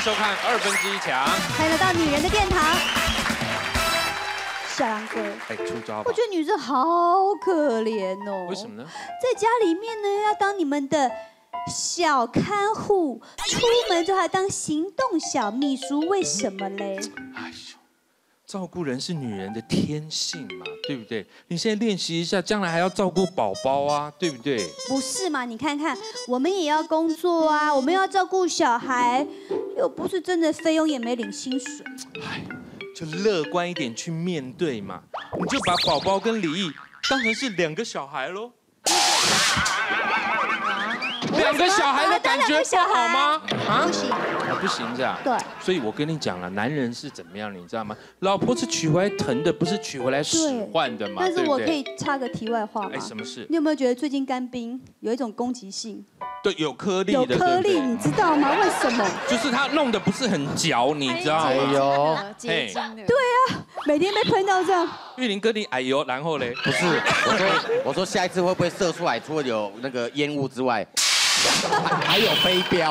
收看1/2强， 欢迎来到女人的殿堂。小杨哥， 哎，出招吧！ 我觉得女生好可怜哦。 为什么呢？ 在家里面呢，要当你们的小看护，出门之后还当行动小秘书，为什么嘞？ 哎呦，照顾人是女人的天性嘛，对不对？你现在练习一下，将来还要照顾宝宝啊，对不对？ 不是嘛？你看看，我们也要工作啊，我们要照顾小孩，又不是真的菲佣也没领薪水。 哎，就乐观一点去面对嘛，你就把宝宝跟李毅当成是2个小孩喽。2个小孩的感觉不好吗？ 啊，不行， 不行这样。 对， 所以我跟你讲了，男人是怎么样，你知道吗？老婆是娶回来疼的，不是娶回来使唤的嘛。 但是我可以以插个题外话吗？ 哎，什么事？ 你有没有觉得最近干冰有一种攻击性？ 对，有颗粒的， 有颗粒，你知道吗？为什么？ 就是他弄得不是很嚼，你知道吗？ 哎呦， 结晶的。 对啊，每天被喷到这样。 玉林哥，你哎呦，然后嘞？ 不是，我说下一次会不会射出来，除了有那个烟雾之外，还有飞镖？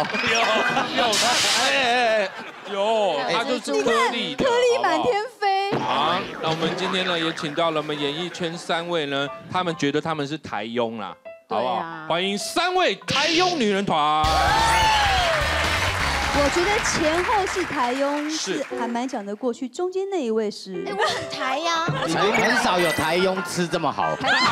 有，它就是颗粒的， 颗粒满天飞。 好，那我们今天呢也请到了我们演艺圈3位呢，他们觉得他们是台佣啦，好不好？欢迎3位台佣女人团。 我觉得前后是台佣是还蛮讲得过去，中间那一位是。 哎，我很台呀。 很少有台佣吃这么好。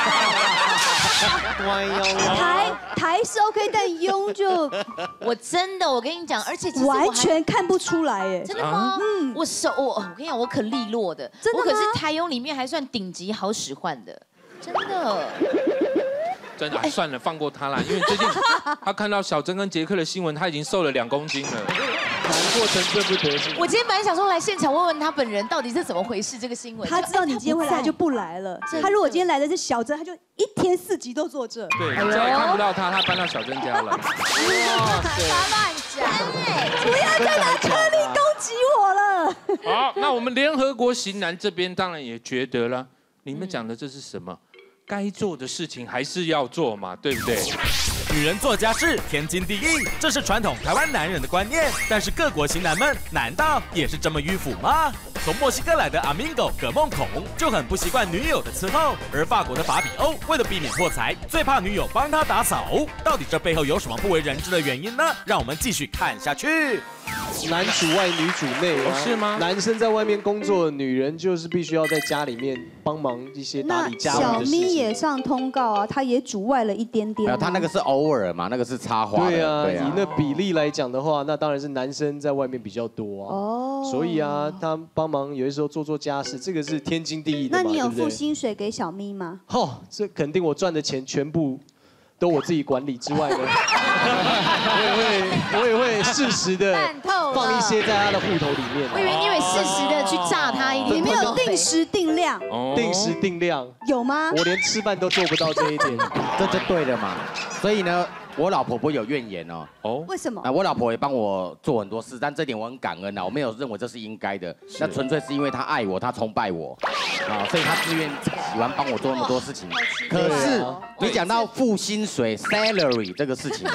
台是 OK， 但佣就我真的，我跟你讲，而且其实完全看不出来哎。 真的吗？嗯，我跟你讲，我可利落的， 真的吗？ 我可是台佣里面还算顶级好使唤的，真的。 真的，算了，放过他啦，因为最近他看到小珍跟杰克的新闻，他已经瘦了2公斤了，难过成这不得了。 我今天本来想说来现场问问他本人到底是怎么回事，这个新闻。 他知道你今天会来，就不来了。他如果今天来的是小珍，他就1天4集都坐这。 对，再也看不到他，他搬到小珍家了。 他乱讲， 不要再拿颗粒攻击我了。 好，那我们联合国型男这边当然也觉得了，你们讲的这是什么？该做的事情还是要做嘛，对不对？ 女人做家事天经地义，这是传统台湾男人的观念。但是各国型男们难道也是这么迂腐吗？从墨西哥来的阿明狗葛梦孔就很不习惯女友的伺候，而法国的法比欧为了避免破财，最怕女友帮他打扫。到底这背后有什么不为人知的原因呢？让我们继续看下去。 男主外女主内啊， 是吗？ 男生在外面工作，女人就是必须要在家里面帮忙一些打理家务的事情。 小咪也上通告啊，他也主外了一点点。 没有，他那个是偶尔嘛，那个是插花。 对啊，以那比例来讲的话，那当然是男生在外面比较多啊。哦。所以啊，他帮忙有的时候做家事，这个是天经地义的嘛。 那你有付薪水给小咪吗？ 哦，这肯定我赚的钱全部都我自己管理之外呢，我也会适时的放一些在他的户头里面。 我以为你会适时的去炸他一点。 你没有定时定量， 定时定量有吗？ 我连吃饭都做不到这一点， 这就对了嘛。所以呢，我老婆不会有怨言哦。 哦，为什么？ 我老婆也帮我做很多事，但这点我很感恩啊，我没有认为这是应该的，那纯粹是因为她爱我，她崇拜我，啊，所以她自愿喜欢帮我做那么多事情。可是你讲到付薪水 salary 这个事情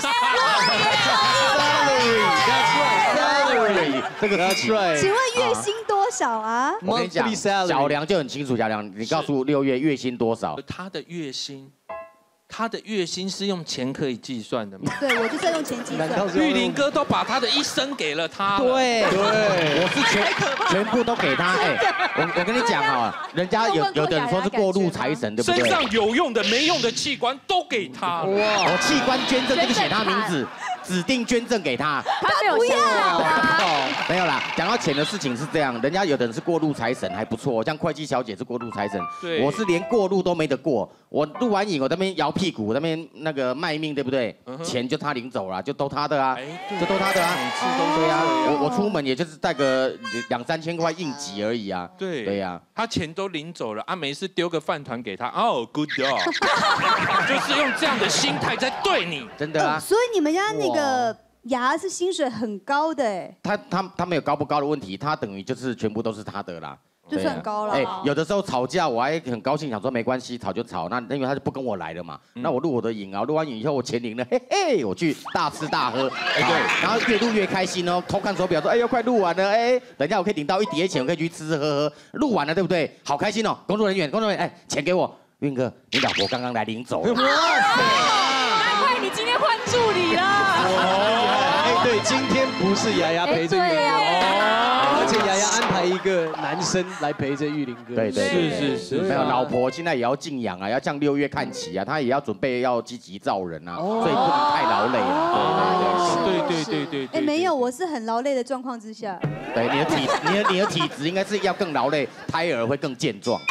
salary 这个事情， 请问月薪多少啊？ 我跟你讲，小梁就很清楚，小梁，你告诉6月月薪多少？ 他的月薪是用钱可以计算的吗？ 对，我就是要用钱计算。 玉林哥都把他的一生给了他。 对，我是全部都给他。哎，我跟你讲啊，人家有的人说是过路财神，对不对？ 身上有用的、没用的器官都给他。哇， 我器官捐赠这个写他名字，指定捐赠给他。 他不要啊！ 没有啦，讲到钱的事情是这样，人家有的人是过路财神还不错，像会计小姐是过路财神，我是连过路都没得过。我录完影，我在那边摇屁股，那边那个卖命，对不对？钱就他领走了，就都他的啊，就都他的啊。对啊，我出门也就是带个2、3千块应急而已啊。对呀， 他钱都领走了啊，没事丢个饭团给他，哦 ，good job， 就是用这样的心态在对你， 真的啊。 所以你们家那个牙是薪水很高的哎。 他没有高不高的问题，他等于就是全部都是他的啦。 就算高了。 有的时候吵架我还很高兴，想说没关系，吵就吵。那因为他就不跟我来了嘛，那我录我的影啊，录完影以后我钱领了，嘿嘿，我去大吃大喝，对，然后越录越开心哦，偷看手表说，哎呦快录完了，哎，等一下我可以领到1叠钱，我可以去吃吃喝喝，录完了对不对？好开心哦，工作人员，哎，钱给我，运哥，你老婆刚刚来领走了。 难怪你今天换助理了。 对，今天不是雅雅陪着玉林哥，而且雅雅安排一个男生来陪着玉林哥。 对， 是， 没有老婆现在也要静养啊，要向6月看齐啊，她也要准备要积极造人啊，所以不能太劳累了。 对。 哎，没有，我是很劳累的状况之下。 对，你的体质应该是要更劳累，胎儿会更健壮。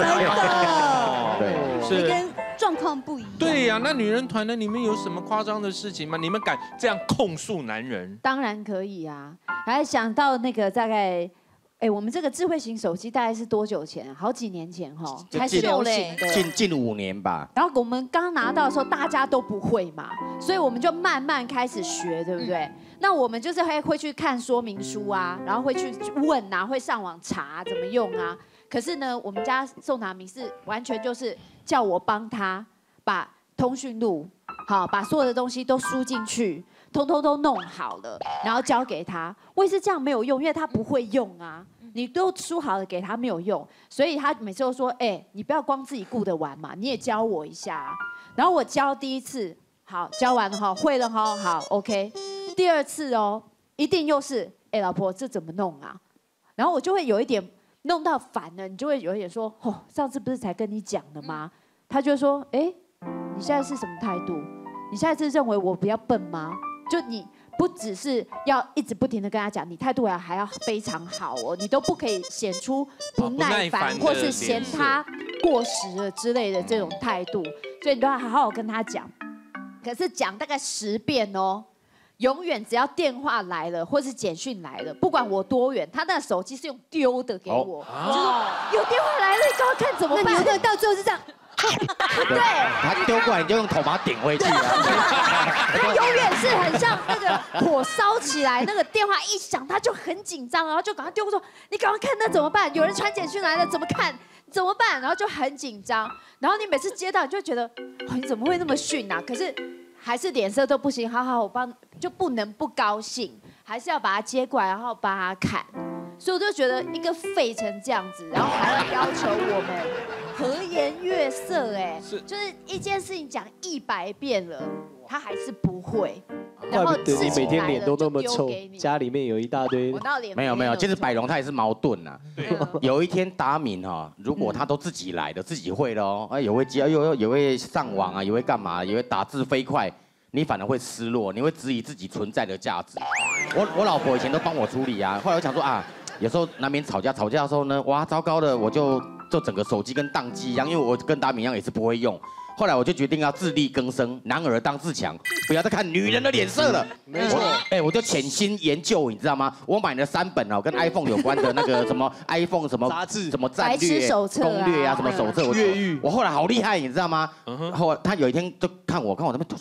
对， 是跟状况不一样。 对呀，那女人团呢？你们有什么夸张的事情吗？你们敢这样控诉男人？ 当然可以啊！还想到那个大概，我们这个智慧型手机大概是多久前？好几年前哈，开始流行的， 近5年吧。 然后我们刚拿到的时候，大家都不会嘛，所以我们就慢慢开始学，对不对？那我们就是会去看说明书啊，然后会去问啊，会上网查怎么用啊。可是呢，我们家宋达明是完全就是叫我帮他把通讯录，好，把所有的东西都输进去，通通都弄好了，然后交给他。我也是这样没有用，因为他不会用啊。你都输好了给他没有用，所以他每次都说：“你不要光自己顾得完嘛，你也教我一下啊。”然后我教第1次，好，教完了哈，会了哈，好 ，OK。第2次哦，一定又是老婆，这怎么弄啊？然后我就会有一点弄到烦了，你就会有一点说：“上次不是才跟你讲了吗？”他就说：“你现在是什么态度？你现在是认为我比较笨吗？就你。”不只是要一直不停的跟他讲，你态度还要非常好哦，你都不可以显出不耐烦或是嫌他过时了之类的这种态度，所以你都要好好跟他讲。可是讲大概10遍哦，永远只要电话来了或是简讯来了，不管我多远，他那手机是用丢的给我，就说有电话来了，你给我看怎么办？ 那你到最后是这样。 对，他丢过来你就用头把它顶回去啊。 他永远是很像那个火烧起来，那个电话一响他就很紧张，然后就赶快丢说：“你赶快看那怎么办？有人传简讯来了怎么看？怎么办？”然后就很紧张。然后你每次接到你就觉得，你怎么会那么逊啊？可是还是脸色都不行，好，我帮，就不能不高兴，还是要把他接过来，然后帮他看。所以我就觉得一个废成这样子，然后还要要求我们和颜悦色，就是一件事情讲100遍了，他还是不会。 怪不得你每天脸都那么臭，家里面有一大堆。 没有，其实百荣他也是矛盾啊。有一天达明哈，如果他都自己来的，自己会的哦，也会接，也会上网啊，也会干嘛，也会打字飞快。你反而会失落，你会质疑自己存在的价值。我老婆以前都帮我处理啊，后来我想说啊，有时候难免吵架的时候呢，哇，糟糕的，我就整个手机跟宕机一样，因为我跟达明一样也是不会用。后来我就决定要自力更生，男儿当自强，不要再看女人的脸色了。没错，我就潜心研究，你知道吗？我买了3本哦，跟 iPhone 有关的那个什么 iPhone 什么杂志、 什么战略攻略啊，什么手册。我后来好厉害，你知道吗？后来他有一天就看我那边，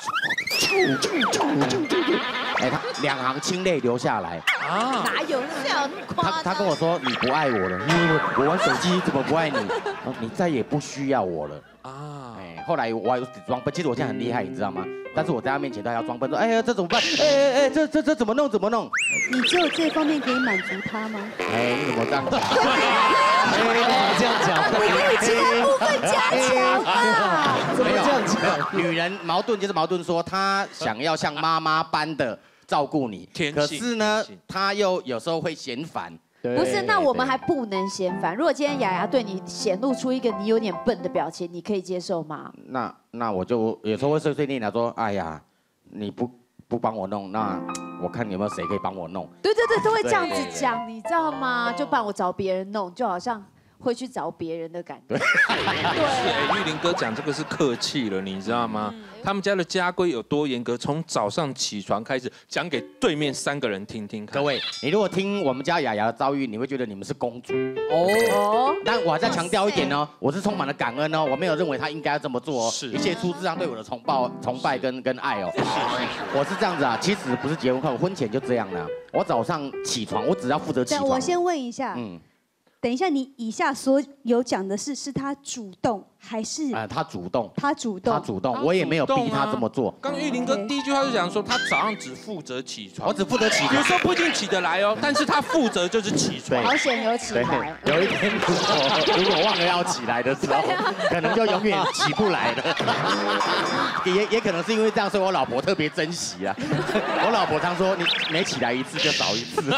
他2行清泪流下来。 哪有那么夸张？ 他跟我说你不爱我了，我玩手机怎么不爱你？你再也不需要我了。后来我还装笨，其实我现在很厉害，你知道吗？但是我在他面前都要装笨，说呀这怎么办？这怎么弄？ 你只有这方面可以满足他吗？ 你怎么这样讲？ 你怎么这样讲？ 你可以其他部分加强啊！ 怎么这样讲？ 女人矛盾就是矛盾，说她想要像妈妈般的照顾你，可是呢，她又有时候会嫌烦。 不是，那我们还不能嫌烦。如果今天雅雅对你显露出一个你有点笨的表情，你可以接受吗？ 那我就有时候会碎碎念，说，哎呀，你不帮我弄，那我看有没有谁可以帮我弄。 对，都会这样子讲，你知道吗？就不然我找别人弄，就好像会去找别人的感觉。 对，玉林哥讲这个是客气了，你知道吗？他们家的家规有多严格，从早上起床开始讲给对面3个人听听看。 各位，你如果听我们家雅雅的遭遇，你会觉得你们是公主但我还再强调一点哦，我是充满了感恩哦，我没有认为她应该要这么做哦，一切出自她对我的崇拜跟爱哦。我是这样子啊，其实不是结婚快，我婚前就这样了。我早上起床，我只要负责起床。 我先问一下， 等一下，你以下所有讲的是他主动还是？ 他主动。 他主动。 他主动，我也没有逼他这么做。 刚玉林哥第一句话就讲说，他早上只负责起床， 我只负责起床， 有时候不一定起得来哦，但是他负责就是起床。 好险有起来。 有一天如果忘了要起来的时候，可能就永远起不来了。也可能是因为这样，所以我老婆特别珍惜啊。我老婆常说，你每起来一次就少一次。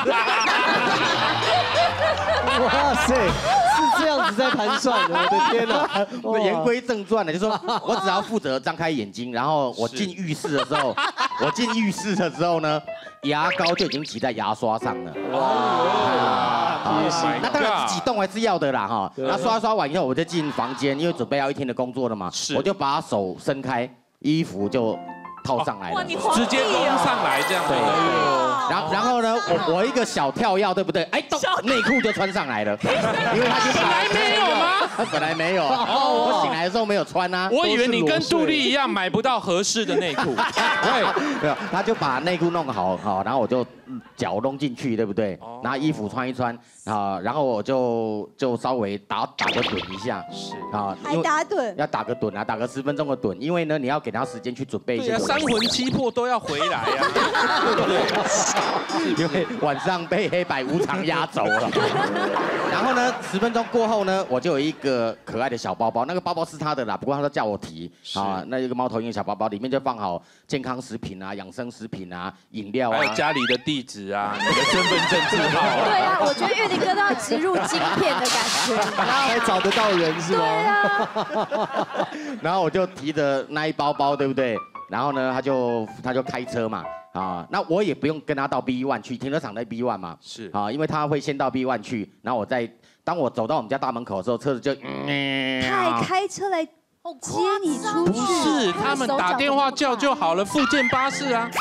哇塞，是这样子在盘算的，我的天哪！ 言归正传呢，就说我只要负责张开眼睛，然后我进浴室的时候，呢，牙膏就已经挤在牙刷上了。 哇，贴心。 那当然自己动还是要的啦哈。那刷完以后，我就进房间，因为准备要一天的工作了嘛，我就把手伸开，衣服就套上来了， 直接弄上来这样。 对。然后呢，我一个小跳跃，对不对？哎，内裤就穿上来了，因为他本来没有吗？他本来没有，我醒来的时候没有穿啊。 我以为你跟杜丽一样买不到合适的内裤。 对，没有，他就把内裤弄好，然后我就脚弄进去，对不对？然后衣服穿一穿啊，然后我就稍微打个盹一下，是啊，还打盹？ 要打个盹啊，打个10分钟的盹，因为呢你要给他时间去准备一些。 三魂七魄都要回来呀，对不对？ 因为晚上被黑白无常压走了。然后呢，10分钟过后呢，我就有一个可爱的小包包，那个包包是他的啦，不过他都叫我提啊。那一个猫头鹰小包包里面就放好健康食品啊、养生食品啊、饮料啊， 还有家里的地址啊、你的身份证字号。 对啊，我觉得玉林哥都要植入晶片的感觉， 才找得到人是吗？ 对啊。 然后我就提着那一包包，对不对？然后呢，他就开车嘛。啊，那我也不用跟他到 B1 去，停车场在 B1 嘛，是啊，因为他会先到 B1 去，然后当我走到我们家大门口的时候，车子就， 他还开车来接你出去？ 不是，他们打电话叫就好了，附件巴士啊，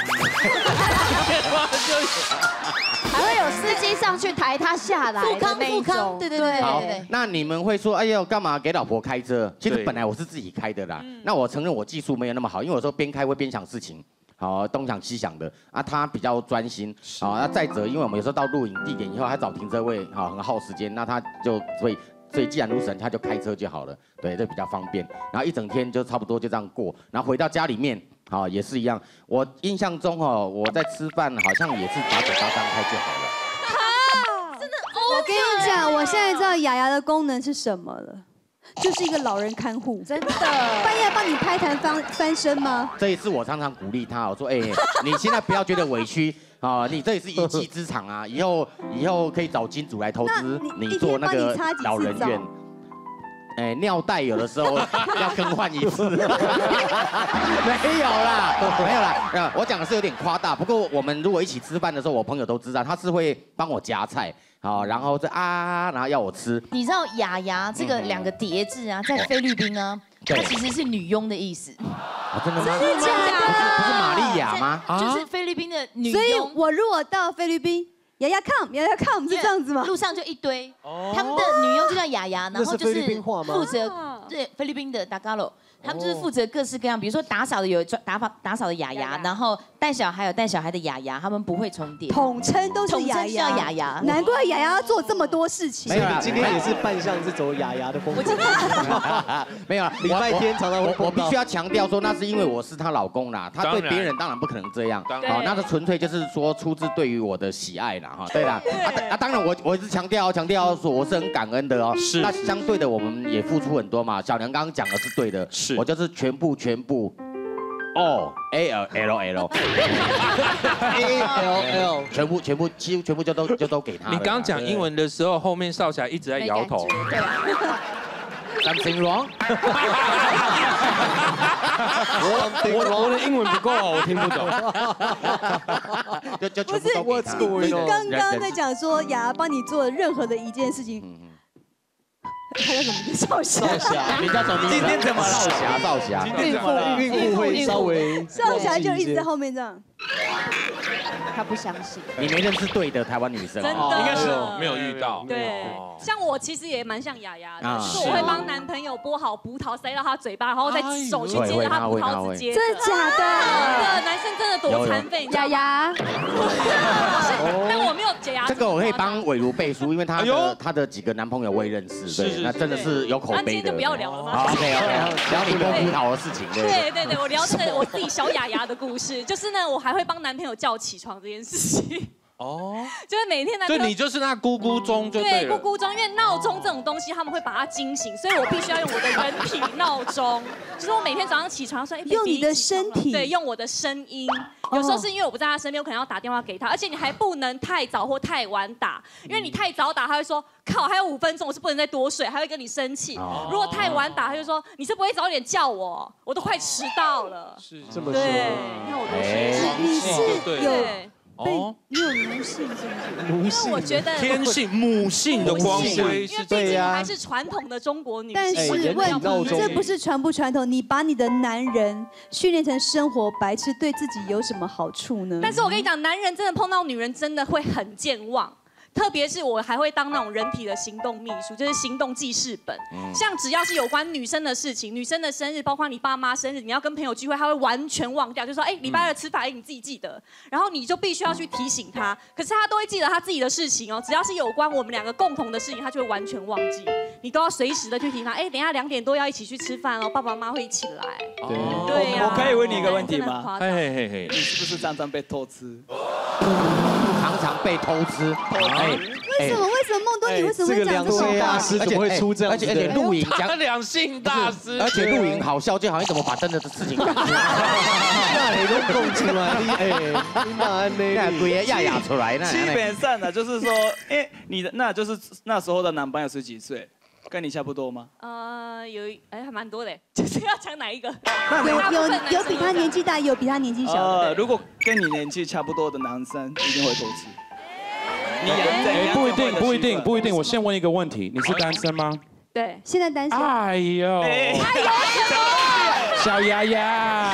还会有司机上去抬他下来， 富康，对。 好，那你们会说，哎呦，干嘛给老婆开车？其实本来我是自己开的啦，那我承认我技术没有那么好，因为有时候边开会边想事情。好，东想西想的啊，他比较专心。好，那再者，因为我们有时候到录影地点以后，还找停车位，好，很耗时间，那他就所以既然如神，他就开车就好了，对，这比较方便。然后一整天就差不多就这样过，然后回到家里面，好，也是一样。我印象中哦，我在吃饭好像也是把嘴巴张开就好了。 真的，我跟你讲，我现在知道雅雅的功能是什么了。就是一个老人看护， 真的， 半夜帮你拍弹翻身吗？ 这一次我常常鼓励他，我说，哎，你现在不要觉得委屈啊，你这也是一技之长啊，以后可以找金主来投资你做那个老人院。哎，尿袋有的时候要更换一次，没有啦，我讲的是有点夸大。不过我们如果一起吃饭的时候，我朋友都知道，他是会帮我夹菜，好，然后然后要我吃。 你知道雅雅这个2个叠字啊，在菲律宾啊，它其实是女佣的意思。 真的吗？ 真的假的？ 不是玛利亚吗？ 就是菲律宾的女佣。 所以我如果到菲律宾。雅雅 come 是这样子吗？ 路上就一堆，他们的女佣就叫雅雅，然后就是负责对菲律宾的达嘎罗，他们就是负责各式各样，比如说打扫的有打扫的雅雅，然后带小孩有带小孩的雅雅，他们不会重叠， 统称都是雅雅。 雅雅， 难怪雅雅要做这么多事情。 没有，今天也是扮相是走雅雅的风格。 没有， 礼拜天常常我必须要强调说，那是因为我是她老公啦，她对别人当然不可能这样，好，那是纯粹就是说出自对于我的喜爱啦。对啦，当然我是强调说我是很感恩的哦。是。那相对的我们也付出很多嘛。小梁刚刚讲的是对的，是我就是全部ALL，全部就都给他。 你刚刚讲英文的时候，后面少侠一直在摇头。 Something wrong？ 我的英文不够好，我听不懂。 不是， 你刚刚在讲说雅帮你做任何的一件事情，他叫什么？少侠。 你叫什么？今天怎么了？少侠。 孕妇会稍微。 少侠就一直在后面这样。 他不相信。 你没认识对的台湾女生， 真的应该是没有遇到。 对，像我其实也蛮像雅雅的， 啊就是我会帮男朋友剥好葡萄塞到他嘴巴，然后再手去接着他葡萄籽接。 真的假的？ 男生真的多残废， 雅雅。 但我没有解牙。 这个我可以帮伟如背书，因为她的几个男朋友我也认识，对，那真的是有口碑的。 那今天就不要聊了吗 ？OK， 聊你剥葡萄的事情。 对，我聊这个我自己小雅雅的故事，就是呢，我还会帮男朋友叫起床这件事情。哦，就是每天男朋友， 就你就是那咕咕钟就对了。 对，咕咕钟，因为闹钟这种东西他们会把它惊醒，所以我必须要用我的人体闹钟，就是我每天早上起床说， 用你的身体， 对，用我的声音。有时候是因为我不在他身边，我可能要打电话给他，而且你还不能太早或太晚打，因为你太早打，他会说靠，还有5分钟，我是不能再多睡，还会跟你生气。如果太晚打，他就说你是不会早点叫我，我都快迟到了。 是这么说。 对，你看我多睡。 你是有。 哦， 你有奴性是不是？ 奴性，因为我觉得天性母性的光辉是这样，因为毕竟还是传统的中国女性。 但是问题，这不是传不传统，你把你的男人训练成生活白痴，对自己有什么好处呢？ 但是我跟你讲，男人真的碰到女人，真的会很健忘。特别是我还会当那种人体的行动秘书，就是行动记事本。像只要是有关女生的事情，女生的生日，包括你爸妈生日，你要跟朋友聚会，他会完全忘掉，就说礼拜2吃饭，你自己记得。然后你就必须要去提醒他，可是他都会记得他自己的事情哦。只要是有关我们2个共同的事情，他就会完全忘记。你都要随时的去提醒他，等一下2点多要一起去吃饭哦，爸爸妈妈会一起来。对呀。 我可以问你一个问题吗？ 嘿， 你是不是常常被偷吃？ 常被偷吃。 为什么梦多你为什么会讲这种话？ 大师怎么会出这样？ 而且录影讲两性大师， 而且录影好笑，就好像怎么把真的事情讲出来。 那你都供出来，你哪那对亚亚出来呢？ 基本上呢，就是说，你的那就是那时候的男朋友是几岁？跟你差不多吗？ 还蛮多的，就是要讲哪一个？ 有比他年纪大，有比他年纪小的。 如果跟你年纪差不多的男生，一定会偷吃。 不一定。我先问一个问题，你是单身吗？ 对，现在单身。 哎呦，小丫丫，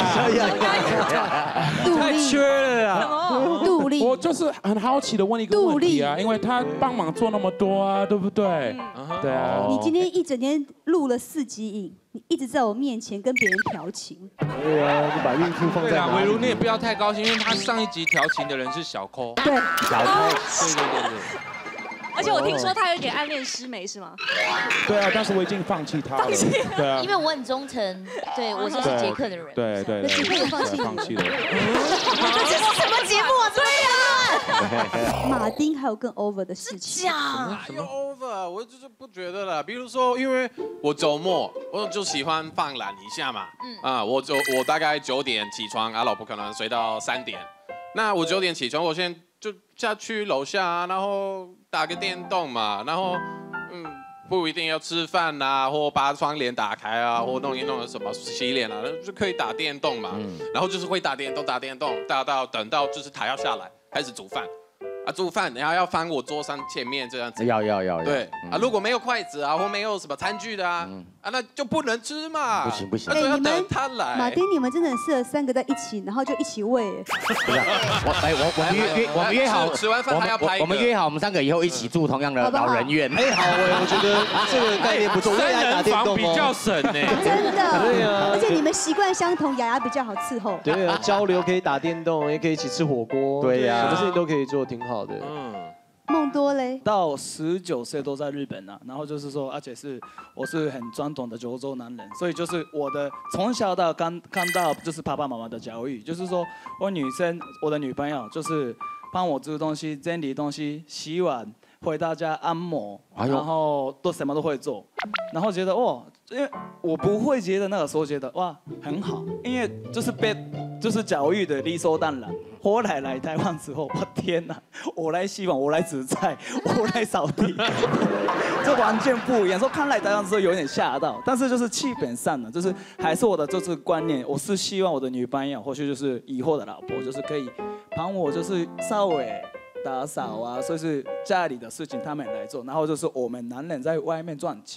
太缺了啊！ 杜丽， 我就是很好奇的问一个问题啊，因为他帮忙做那么多啊，对不对？对啊。 你今天一整天录了4集影，你一直在我面前跟别人调情。 对啊，就把孕妇放在哪里？ 伟如你也不要太高兴，因为他上一集调情的人是小抠。 对， 小抠。 对。 而且我听说他有点暗恋诗梅，是吗？ 对啊，但是我已经放弃他了。对啊， 因为我很忠诚，对我是杰克的人。 对。 杰克也放弃了。 这是什么节目啊？对呀。马丁还有更 over 的事情。 什么 over？ 我就是不觉得了。比如说，因为我周末我就喜欢放懒一下嘛。我大概9点起床，老婆可能睡到3点。那我9点起床，我先就下去楼下，然后打个电动嘛，然后不一定要吃饭啊，或把窗帘打开啊，或弄一弄什么洗脸啊，就可以打电动嘛。然后就是会打电动，等到就是他要下来开始煮饭。煮饭然后要放我桌上前面这样子。 要。 对如果没有筷子啊，或没有什么餐具的那就不能吃嘛。 不行。 那就要等他来。 马丁，你们真的很适合3个在一起，然后就一起喂。 不是，我们约好， 吃完饭他要拍。 我们约好，我们3个以后一起住同样的老人院。 好我觉得这个概念不错。 3人房比较省呢。 真的。 对啊。 而且你们习惯相同，雅雅比较好伺候。 对啊，交流可以打电动，也可以一起吃火锅。 对呀， 什么事情都可以做，挺好的。 梦多嘞， 到19岁都在日本然后就是说，而且我是很传统的九州男人，所以就是我的从小到看到就是爸爸妈妈的教育，就是说我的女朋友就是帮我煮东西、整理东西、洗碗、回到家按摩，然后都什么都会做，然后觉得因为我不会觉得那个时候觉得很好，因为就是教育的理所当然。后来来台湾之后，我天哪！我来洗碗，我来煮菜，我来扫地，这完全不一样。说看来台湾之后有点吓到，但是就是基本上呢，就是还是我的就是观念，我是希望我的女朋友或许就是以后的老婆，就是可以帮我就是稍微打扫啊，所以是家里的事情他们来做，然后就是我们男人在外面赚钱。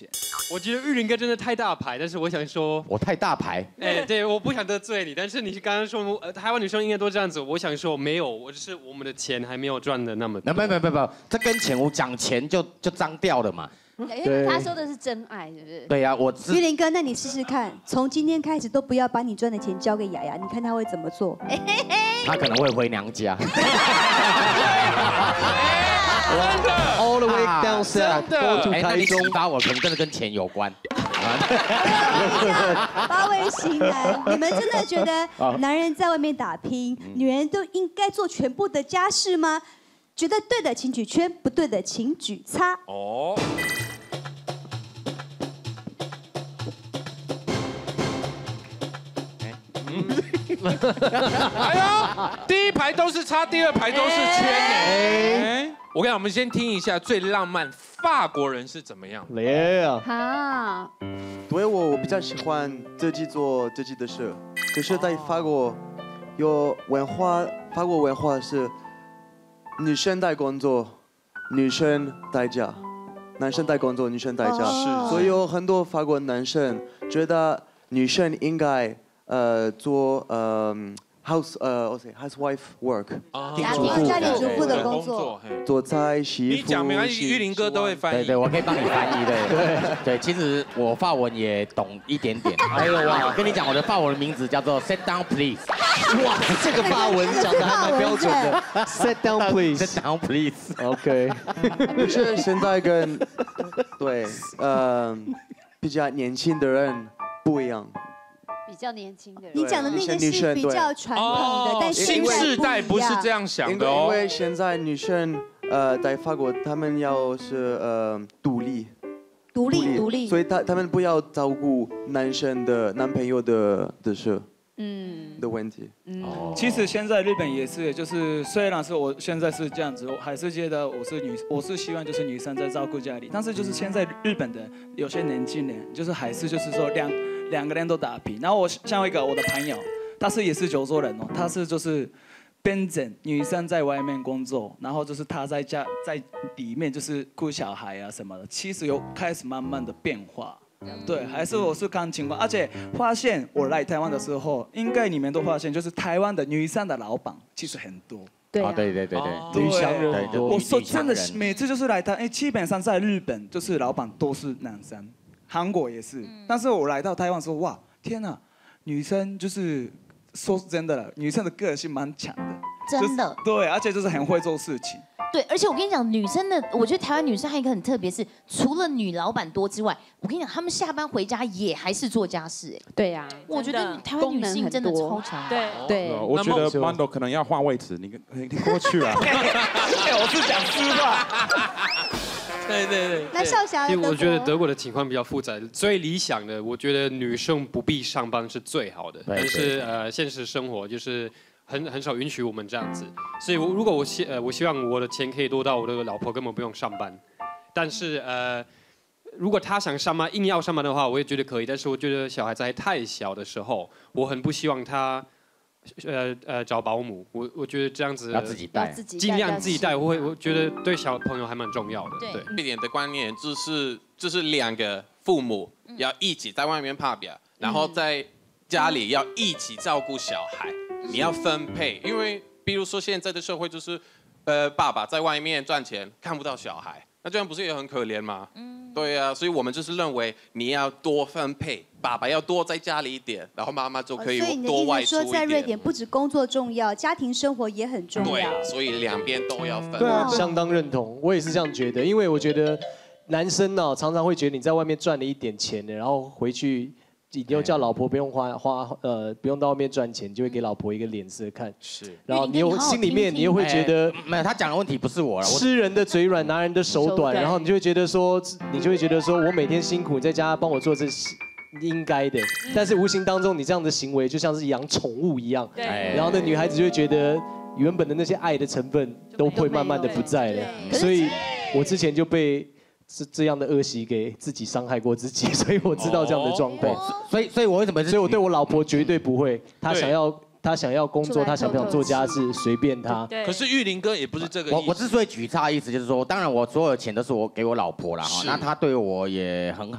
我觉得玉林哥真的太大牌，但是我想说， 我太大牌。 哎，对，我不想得罪你，但是你刚刚说台湾女生应该都这样子，我想说没有，我们的钱还没有赚的那么多。 不，这跟钱我讲钱就脏掉了嘛。 他说的是真爱，是不是？ 对呀， 玉林哥，那你试试看，从今天开始都不要把你赚的钱交给雅雅，你看他会怎么做？ 他可能会回娘家。 真的 ，all the way down south， 那你启发我，可能真的跟钱有关。 八位型男，你们真的觉得男人在外面打拼，女人都应该做全部的家事吗？觉得对的请举圈，不对的请举叉。哦。 哎呦，第一排都是叉，第二排都是圈哎。我跟你讲，我们先听一下最浪漫法国人是怎么样。 来啊！ 啊， 对我比较喜欢自己做自己的事，可是在法国有文化，法国文化是女生在工作，女生在家，男生在工作，女生在家。是，所以有很多法国男生觉得女生应该做housewife work， 家庭主妇的工作， 做菜、洗衣服。 你讲没关系，玉林哥都会翻译。 对，我可以帮你翻译的。对，其实我法文也懂一点点。还有我跟你讲，我的法文名字叫做 Sit down please。 哇，这个法文讲的还蛮标准的。Sit down please。 Sit down please。 OK。是现在跟对比较年轻的人不一样。 比较年轻的人， 你讲的那个是比较传统的，但是新世代不是这样想的哦。 因为现在女生在法国，她们要是独立，所以她们不要照顾男朋友的事。的问题。 其实现在日本也是，就是虽然是我现在是这样子，我还是觉得我是希望就是女生在照顾家里，但是就是现在日本的有些年轻人，就是还是就是说两个人都打拼。然后我像一个我的朋友，他也是九州人哦，他是就是变成女生在外面工作，然后就是他在里面就是顾小孩啊什么的，其实有开始慢慢的变化。对，还是我是看情况，而且发现我来台湾的时候，应该你们都发现，就是台湾的女生的老板其实很多。 对啊， 对， 女强人多。 我说真的，每次就是来台，基本上在日本就是老板都是男生，韩国也是。但是我来到台湾说，哇，天哪，女生就是说真的了，女生的个性蛮强的， 真的。 对，而且就是很会做事情。 对，而且我跟你讲，女生的，我觉得台湾女生还有一个很特别，是除了女老板多之外，我跟你讲，她们下班回家也还是做家事，哎。 对呀， 我觉得台湾女性真的超强。 对， 我觉得 Mando 可能要换位置，你过去啊。 我是讲实话。 对。 那少侠， 其实我觉得德国的情况比较复杂，最理想的，我觉得女生不必上班是最好的，但是现实生活就是。很少允许我们这样子，所以如果我希望我的钱可以多到我的老婆根本不用上班，但是如果她想上班硬要上班的话，我也觉得可以，但是我觉得小孩子还太小的时候，我很不希望他找保姆，我觉得这样子要自己带， 尽量自己带，我觉得对小朋友还蛮重要的。 对，这点的观念就是两个父母要一起在外面拍表，然后在家里要一起照顾小孩。你要分配，因为比如说现在的社会就是，爸爸在外面赚钱看不到小孩，那这样不是也很可怜吗？对啊，所以我们就是认为你要多分配，爸爸要多在家里一点，然后妈妈就可以多外出一点。 所以你的意思说，在瑞典不止工作重要，家庭生活也很重要。 对，所以两边都要分。 对啊，相当认同，我也是这样觉得，因为我觉得男生呢常常会觉得你在外面赚了一点钱呢，然后回去。你又叫老婆不用不用到外面赚钱，就会给老婆一个脸色看。是，然后你又心里面你又会觉得， 没有他讲的问题不是我了， 吃人的嘴软，拿人的手短，然后你就会觉得说，我每天辛苦你在家帮我做这应该的，但是无形当中你这样的行为就像是养宠物一样，然后那女孩子就会觉得原本的那些爱的成分都会慢慢的不在了，所以我之前就被。是这样的恶习给自己伤害过自己，所以我知道这样的状况。 所以我为什么？ 所以我对我老婆绝对不会，她想要工作，她想不想做家事，随便她。 可是玉林哥也不是这个意思。 我之所以举差意思，就是说，当然我所有钱都是我给我老婆啦，哈，那她对我也很好。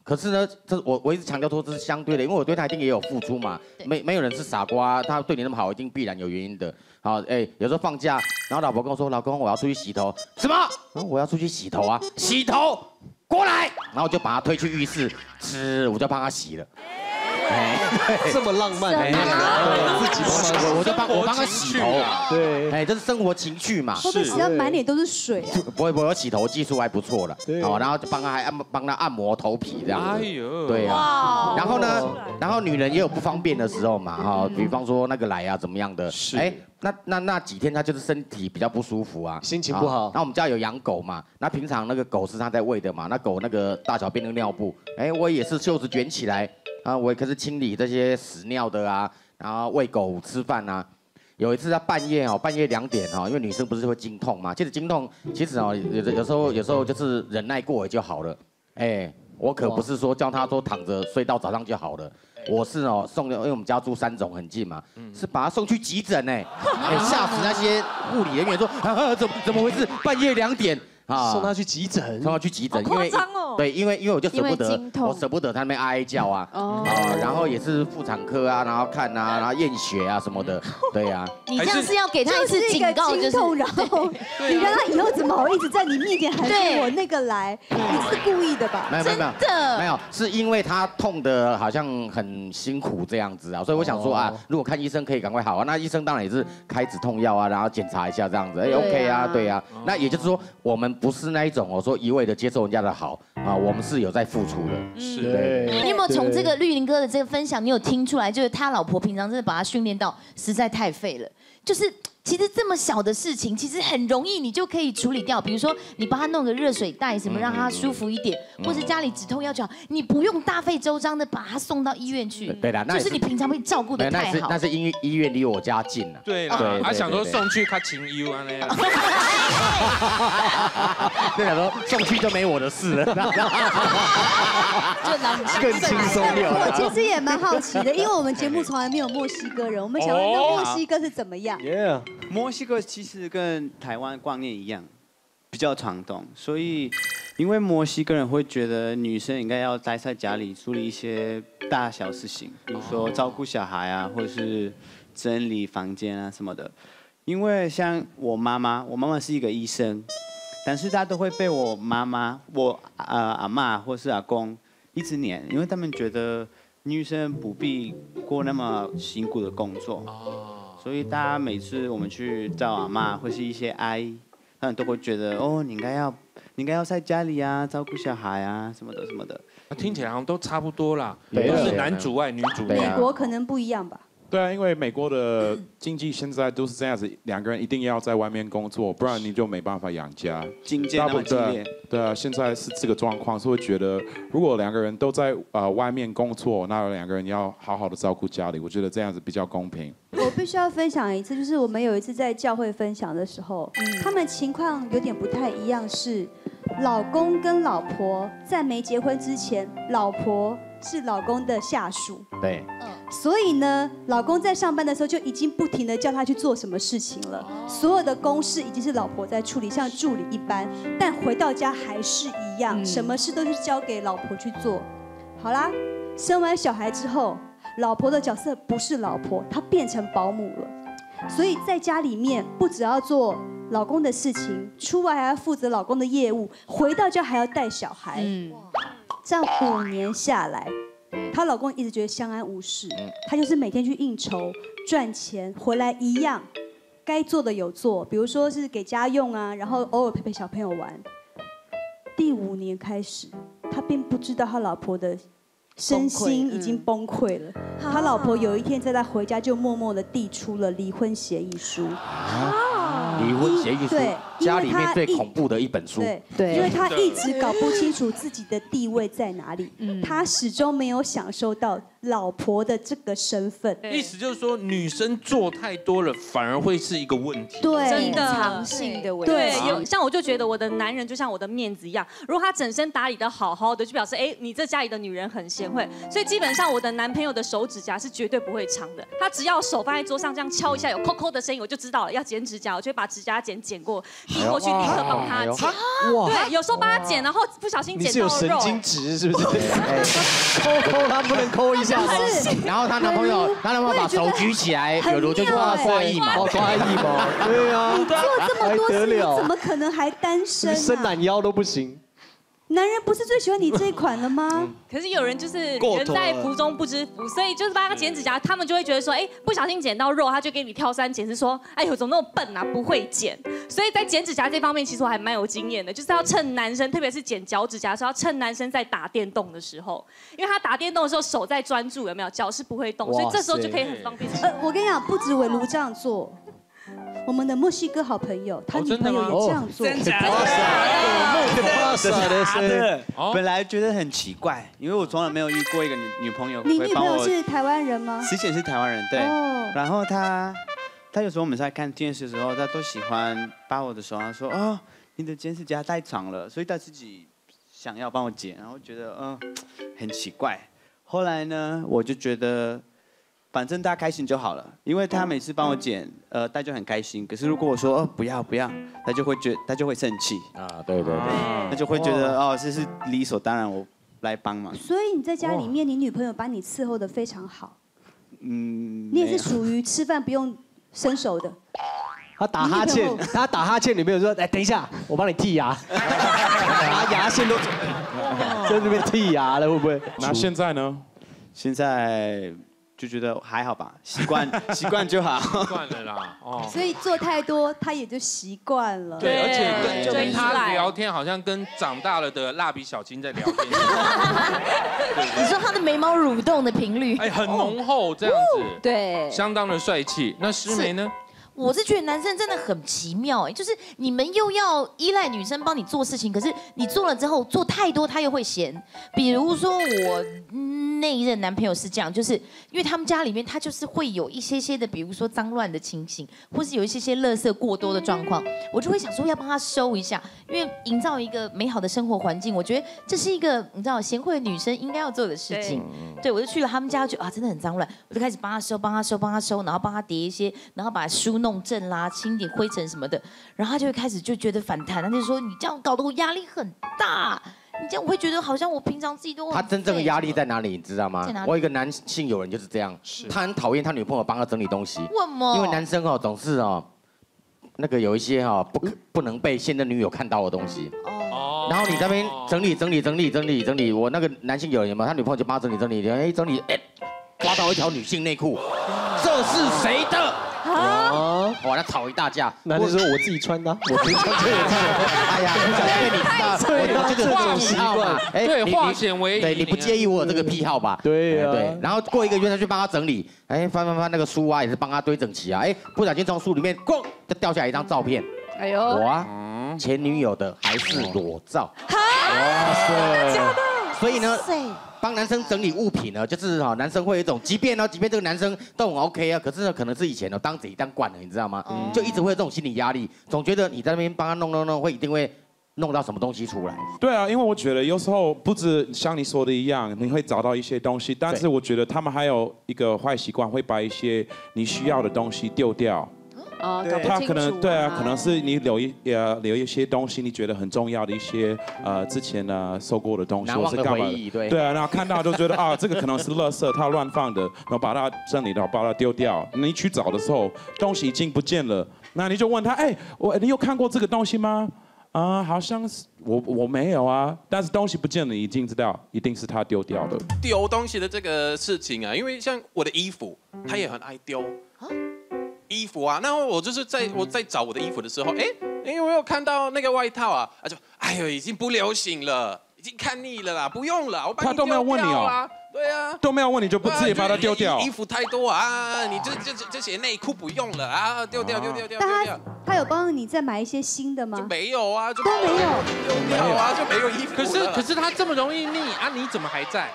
可是呢，这我一直强调说这是相对的，因为我对他一定也有付出嘛。没有人是傻瓜，他对你那么好，一定必然有原因的。好，有时候放假，然后老婆跟我说：“老公，我要出去洗头。”什么？我要出去洗头啊？洗头，过来。然后我就把他推去浴室，我就帮他洗了。 这么浪漫， 自己我帮他洗头，对，这是生活情趣嘛。 会不会洗到满脸都是水啊？ 不会，我洗头技术还不错了。好，然后就帮他按摩头皮这样子。哎呦，对啊。然后呢，然后女人也有不方便的时候嘛，哈，比方说那个来啊怎么样的，那几天她就是身体比较不舒服啊， 心情不好。 那我们家有养狗嘛，那平常那个狗是她在喂的嘛，那狗那个大小便那个尿布，我也是袖子卷起来。我也可是清理这些屎尿的啊，然后喂狗吃饭啊。有一次在半夜2点因为女生不是会经痛嘛，其实经痛有时候就是忍耐过也就好了。我可不是说叫她说躺着睡到早上就好了，我是因为我们家住3种很近嘛，是把她送去急诊吓死那些护理人员说怎么回事？半夜2点。 送他去急诊， 因为我就舍不得，我舍不得他那边哀叫啊，然后也是妇产科啊，然后看啊，然后验血啊什么的，对呀。 你这样是要给他一次警告，就是然后你让他以后怎么好意思在你面前喊出我那个来？你是故意的吧？ 没有，是因为他痛的好像很辛苦这样子啊，所以我想说啊，如果看医生可以赶快好啊，那医生当然也是开止痛药啊，然后检查一下这样子，OK 啊，对啊，那也就是说我们不是那一种说一味的接受人家的好啊，我们是有在付出的。 是。你有没有从这个绿林哥的这个分享，你有听出来，就是他老婆平常真的把他训练到实在太废了，就是其实这么小的事情，其实很容易你就可以处理掉。比如说你帮他弄个热水袋什么，让他舒服一点，或是家里止痛药就好，你不用大费周章的把他送到医院去。 对啦， 就是你平常被照顾的太好。 那是医院离我家近了。 对啦，他想说送去他情优啊那样。 对，想说送去就没我的事了， 就更轻松了。 我其实也蛮好奇的，因为我们节目从来没有墨西哥人，我们想问墨西哥是怎么样？ 墨西哥其实跟台湾观念一样，比较传统，所以因为墨西哥人会觉得女生应该要待在家里处理一些大小事情，比如说照顾小孩啊，或者是整理房间啊什么的。因为像我妈妈是一个医生，但是她都会被我妈妈、阿嬷或是阿公一直黏，因为他们觉得女生不必过那么辛苦的工作。所以大家每次我们去找阿嬷或是一些阿姨，他们都会觉得你应该要在家里啊，照顾小孩啊什么的什么的。 听起来好像都差不多啦，都是男主外女主内。 美国可能不一样吧？ 对啊，因为美国的经济现在都是这样子，两个人一定要在外面工作，不然你就没办法养家。 经济那么激烈。 对啊，现在是这个状况，所以觉得如果两个人都在外面工作，那两个人要好好的照顾家里，我觉得这样子比较公平。 我必须要分享一次，就是我们有一次在教会分享的时候，他们情况有点不太一样，是老公跟老婆在没结婚之前，老婆是老公的下属。 对。 所以呢，老公在上班的时候就已经不停的叫他去做什么事情了，所有的公事已经是老婆在处理，像助理一般。但回到家还是一样，什么事都是交给老婆去做。好啦，生完小孩之后，老婆的角色不是老婆，她变成保姆了。所以在家里面不只要做老公的事情，出外还要负责老公的业务，回到家还要带小孩。这样5年下来。她老公一直觉得相安无事，她就是每天去应酬赚钱，回来一样该做的有做，比如说是给家用啊，然后偶尔陪小朋友玩。第5年开始，他并不知道他老婆的身心已经崩溃了。他老婆有一天在他回家就默默的递出了离婚协议书。 离婚协议书， 对， 家里面最恐怖的一本书。 对，因为他一直搞不清楚自己的地位在哪里，他始终没有享受到老婆的这个身份。 意思就是说，女生做太多了，反而会是一个问题。 对， 真的藏性的问题。 对，像我就觉得我的男人就像我的面子一样，如果他整身打理的好好的，就表示你这家里的女人很贤惠。所以基本上我的男朋友的手指甲是绝对不会长的，他只要手放在桌上这样敲一下有扣扣的声音，我就知道了要剪指甲，我就会把指甲剪过，递过去立刻帮他剪。对，有时候帮他剪，然后不小心剪到肉。 你是有神经质是不是？抠他不能抠一下吗？ 然后她男朋友把手举起来，有如就刮腋毛， 刮腋毛，对啊， 你做这么多事，你怎么可能还单身？ 伸懒腰都不行。 男人不是最喜欢你这一款了吗？ 可是有人就是人在福中不知福，所以就是帮他剪指甲，他们就会觉得说，不小心剪到肉，他就给你挑三拣四，说，哎呦，怎么那么笨啊，不会剪。所以在剪指甲这方面，其实我还蛮有经验的，就是要趁男生，特别是剪脚指甲的时候，要趁男生在打电动的时候，因为他打电动的时候手在专注，有没有？脚是不会动，所以这时候就可以很方便。 我跟你讲，不止伟如这样做。我们的墨西哥好朋友，他女朋友也这样做。 真假的？本来觉得很奇怪，因为我从来没有遇过一个女朋友你女朋会帮我。 友是台湾人吗？ 之前是台湾人，对。然后他有时候我们在看电视的时候，他都喜欢把我的手上说，哦，你的剪指甲太长了，所以他自己想要帮我剪，然后觉得很奇怪。后来呢，我就觉得。反正大家开心就好了，因为他每次帮我剪，大家就很开心。可是如果我说不要，他就会生气啊，对， 他就会觉得这是理所当然我来帮忙。 所以你在家里面，你女朋友把你伺候得非常好。你也是属于吃饭不用伸手的。 他打哈欠，女朋友说：“哎，等一下，我帮你剔牙。”拿牙线都在那边剔牙了，会不会？ 那现在呢？ 现在。就觉得还好吧，习惯就好。 习惯了啦， 所以做太多，他也就习惯了。 对，而且跟他聊天，好像跟长大了的蜡笔小新在聊天。 你说他的眉毛蠕动的频率， 很浓厚这样子， 对， 相当的帅气。那诗梅呢？ 我是觉得男生真的很奇妙就是你们又要依赖女生帮你做事情，可是你做了之后做太多他又会嫌。比如说我那一任男朋友是这样，就是因为他们家里面他就是会有一些的，比如说脏乱的情形，或是有一些垃圾过多的状况，我就会想说要帮他收一下，因为营造一个美好的生活环境，我觉得这是一个你知道贤惠的女生应该要做的事情。对，我就去了他们家，就真的很脏乱，我就开始帮他收，然后帮他叠一些，然后把书弄正啦，清点灰尘什么的，然后他就会开始就觉得反弹，他就说你这样搞得我压力很大，你这样我会觉得好像我平常自己都他真正的压力在哪里，你知道吗？我有一个男性友人就是这样，他很讨厌他女朋友帮他整理东西， 为什么？ 因为男生总是那个有一些不能被现任女友看到的东西。然后你这边整理，我那个男性友人有没有？他女朋友就帮他整理，抓到一条女性内裤，这是谁的？哇，那吵一大架。 男生说我自己穿的，我平常就有穿。 哎呀，不小心被你知道，我这个化习惯，对，化险为夷。 对，你不介意我有这个癖好吧？ 对呀。 对，然后过一个月他去帮他整理，翻那个书啊，也是帮他堆整齐啊，不小心从书里面咣就掉下来一张照片。 哎呦， 我前女友的还是裸照。哇塞！ 假的。 所以呢，帮男生整理物品呢，就是男生会有一种，即便这个男生都很 OK 啊，可是呢，可能是以前当贼当惯了，你知道吗？就一直会有这种心理压力，总觉得你在那边帮他弄，一定会弄到什么东西出来。 对啊，因为我觉得有时候不止像你说的一样，你会找到一些东西，但是我觉得他们还有一个坏习惯，会把一些你需要的东西丢掉。他可能可能是你留一些东西，你觉得很重要的一些之前收过的东西， 或是干嘛的，对啊，然后看到就觉得这个可能是垃圾，他乱放的，然后把它整理，然后把它丢掉。你去找的时候，东西已经不见了，那你就问他，你有看过这个东西吗？好像是我没有啊，但是东西不见了，你已经知道一定是他丢掉的。 丢东西的这个事情啊，因为像我的衣服，他也很爱丢。衣服啊，那我就是在找我的衣服的时候，因为我有看到那个外套啊，已经不流行了， 经看腻了啦，不用了，我把他都没有问你哦。 对啊， 都没有问你就不自己把它丢掉。 衣服太多啊，你这些内裤不用了啊，丢掉。 他有帮你再买一些新的吗？ 就没有啊， 都没有， 丢掉啊，就没有衣服了。 可是他这么容易腻啊，你怎么还在？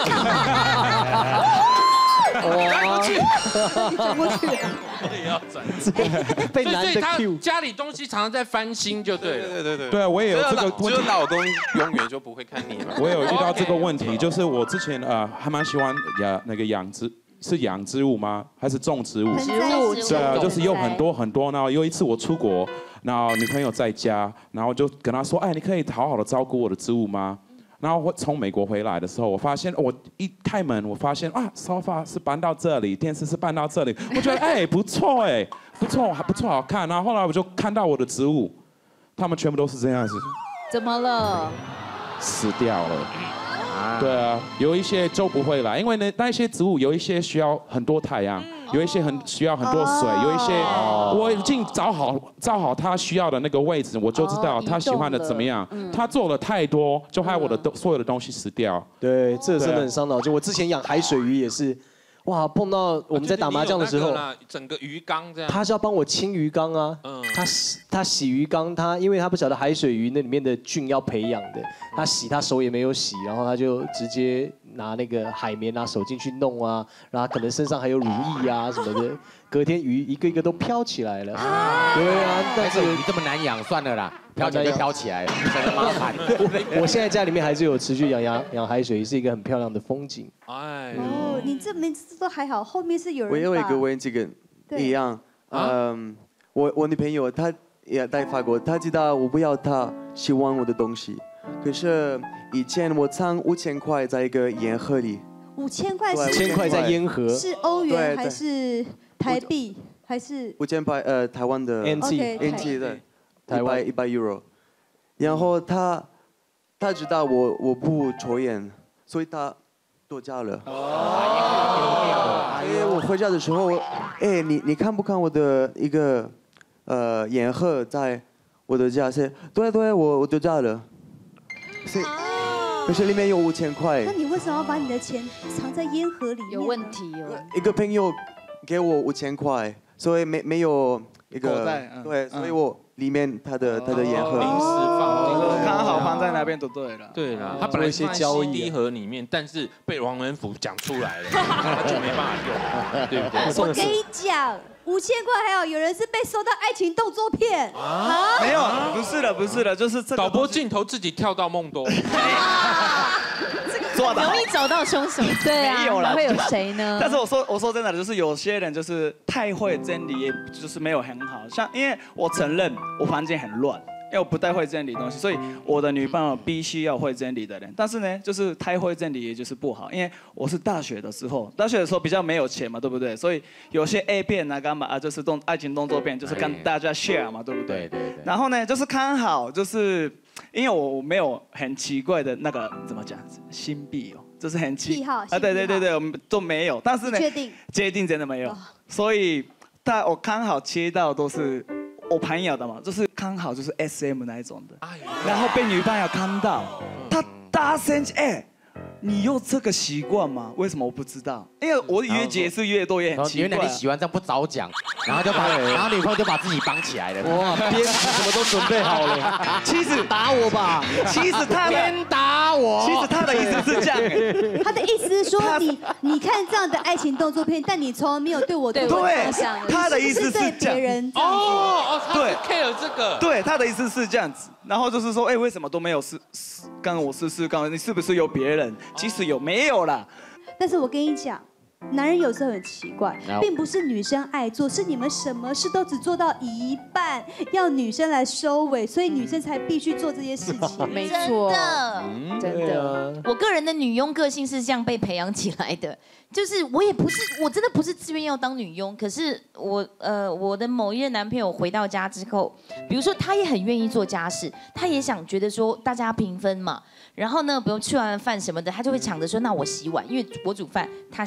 转过去， 要转， 被男的 Q。 家里东西常常在翻新，就对了。 对。 对啊，我也有这个问题。 就是老公永远就不会看你了。 我有遇到这个问题，就是我之前还蛮喜欢养植物吗？还是种植物？对啊，就是有很多。然后有一次我出国，然后女朋友在家，然后就跟她说，哎，你可以好好的照顾我的植物吗？然后我从美国回来的时候，我发现我一开门，我发现啊，沙发是搬到这里，电视是搬到这里，我觉得哎不错，好看。然后后来我就看到我的植物，它们全部都是这样子。 怎么了？ 死掉了。对啊，有一些就不会来，因为那些植物有一些需要很多太阳，有一些需要很多水，有一些我已经找好他需要的那个位置，我就知道他喜欢的怎么样。他做了太多，就害我的所有的东西死掉。 对，这真的很伤脑筋。我之前养海水鱼也是。哇，碰到我们在打麻将的时候， 整个鱼缸这样， 他是要帮我清鱼缸啊，他洗鱼缸，因为他不晓得海水鱼那里面的菌要培养的，他手也没有洗，然后他就直接拿那个海绵手进去弄啊，然后可能身上还有乳液啊什么的，隔天鱼一个一个都飘起来了。对啊， 但是鱼这么难养，算了啦。飘起来就飘起来了，很麻烦。 我现在家里面还是有持续养海水鱼，是一个很漂亮的风景。 哎，你这每次都还好，后面是有人。 我有一个问题跟一样，我女朋友她也在法国，她知道我不要她喜欢我的东西，可是以前我藏5000块在一个烟盒里。 5000块是 ？5000块在烟盒。 是欧元还是台币还是 ？5000块台湾的 NT 的。100 euro， 然后他知道我不抽烟，所以他躲家了。我回家的时候，你看不看我的一个烟盒在我的家？对，我丢家了。可是里面有5000块。 那你为什么要把你的钱藏在烟盒里面？ 有问题哦。 一个朋友给我5000块，所以没有一个对，所以我。里面他的烟盒临时放，刚好放在那边就对了。 对了，他本来是放在 CD 盒里面，但是被王仁甫讲出来了，他就没办法用，对不对？ 我跟你讲，5000块还有人是被收到爱情动作片啊？ 没有，不是的，就是这个导播镜头自己跳到梦多。 容易找到凶手，对啊，还会有谁呢？ 但是我说真的，就是有些人就是太会整理，也就是没有很好。像因为我承认我房间很乱，因为我不太会整理东西，所以我的女朋友必须要会整理的人。但是呢，就是太会整理也就是不好，因为我是大学的时候比较没有钱嘛，对不对？所以有些 A 片啊干嘛啊，就是爱情动作片，就是跟大家 share 嘛，对不对？对。然后呢，就是刚好就是。因为我没有很奇怪的那个怎么讲心癖哦，就是很癖好啊， 对，我们都没有，但是呢，确定真的没有，所以我刚好切到都是我朋友的嘛，就是刚好就是 SM 那一种的，然后被女朋友看到，她大声你有这个习惯吗？为什么我不知道？因为我越解释越多，也很奇怪。 原来你喜欢这样不早讲，然后女朋友就把自己绑起来了。 哇，鞭子什么都准备好了。 其实打我吧， 其实他先打我。 其实他的意思是这样， 他的意思是说你看这样的爱情动作片，但你从来没有对我对，他的意思是这样。 对 ，care 这个。 对，他的意思是这样子。然后就是说，为什么都没有刚刚我试，刚刚你是不是有别人？其实有没有啦？ 但是我跟你讲，男人有时候很奇怪，并不是女生爱做，是你们什么事都只做到一半，要女生来收尾，所以女生才必须做这些事情。 没错，真的。 我个人的女佣个性是这样被培养起来的，就是我真的不是自愿要当女佣，可是我的某一任男朋友回到家之后，比如说他也很愿意做家事，他也想觉得说大家平分嘛。然后呢，比如吃完饭什么的，他就会抢着说，那我洗碗，因为我煮饭，他洗碗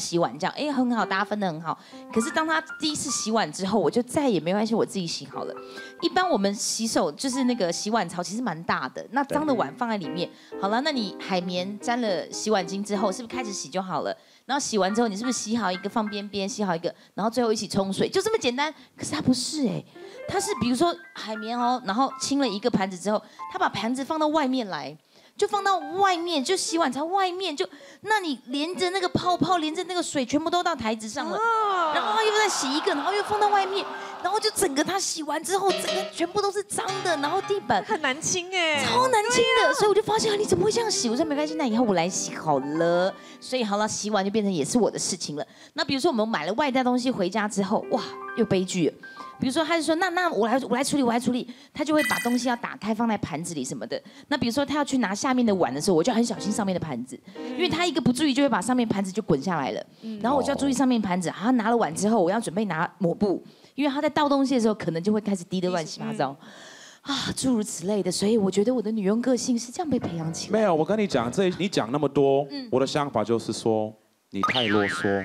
这样，哎，很好，大家分得很好。可是当他第一次洗碗之后，我就再也没关系，我自己洗好了。一般我们洗手就是那个洗碗槽其实蛮大的，那脏的碗放在里面，好了，那你海绵沾了洗碗巾之后，是不是开始洗就好了？然后洗完之后，你是不是洗好一个放边边，洗好一个，然后最后一起冲水，就这么简单？可是它不是哎，它是比如说海绵哦，然后清了一个盘子之后，他把盘子放到外面来。就放到外面，就洗碗槽外面，就那你连着那个泡泡，连着那个水，全部都到台子上了，然后又再洗一个，然后又放到外面，然后就整个它洗完之后，整个全部都是脏的，然后地板很难清哎， 超难清的，所以我就发现你怎么会这样洗？我说没关系，那以后我来洗好了。所以好了，洗碗就变成也是我的事情了。那比如说我们买了外带东西回家之后，哇，又悲剧了。比如说，他就说那我来处理，他就会把东西要打开放在盘子里什么的。那比如说他要去拿下面的碗的时候，我就很小心上面的盘子，因为他一个不注意就会把上面盘子就滚下来了。然后我就要注意上面盘子。他拿了碗之后，我要准备拿抹布，因为他在倒东西的时候可能就会开始滴得乱七八糟。诸如此类的，所以我觉得我的女佣个性是这样被培养起来。 没有，我跟你讲，你讲那么多，我的想法就是说你太啰嗦。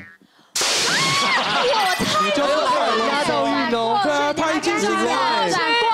你就是被压到运哦，对啊，他已经是这样，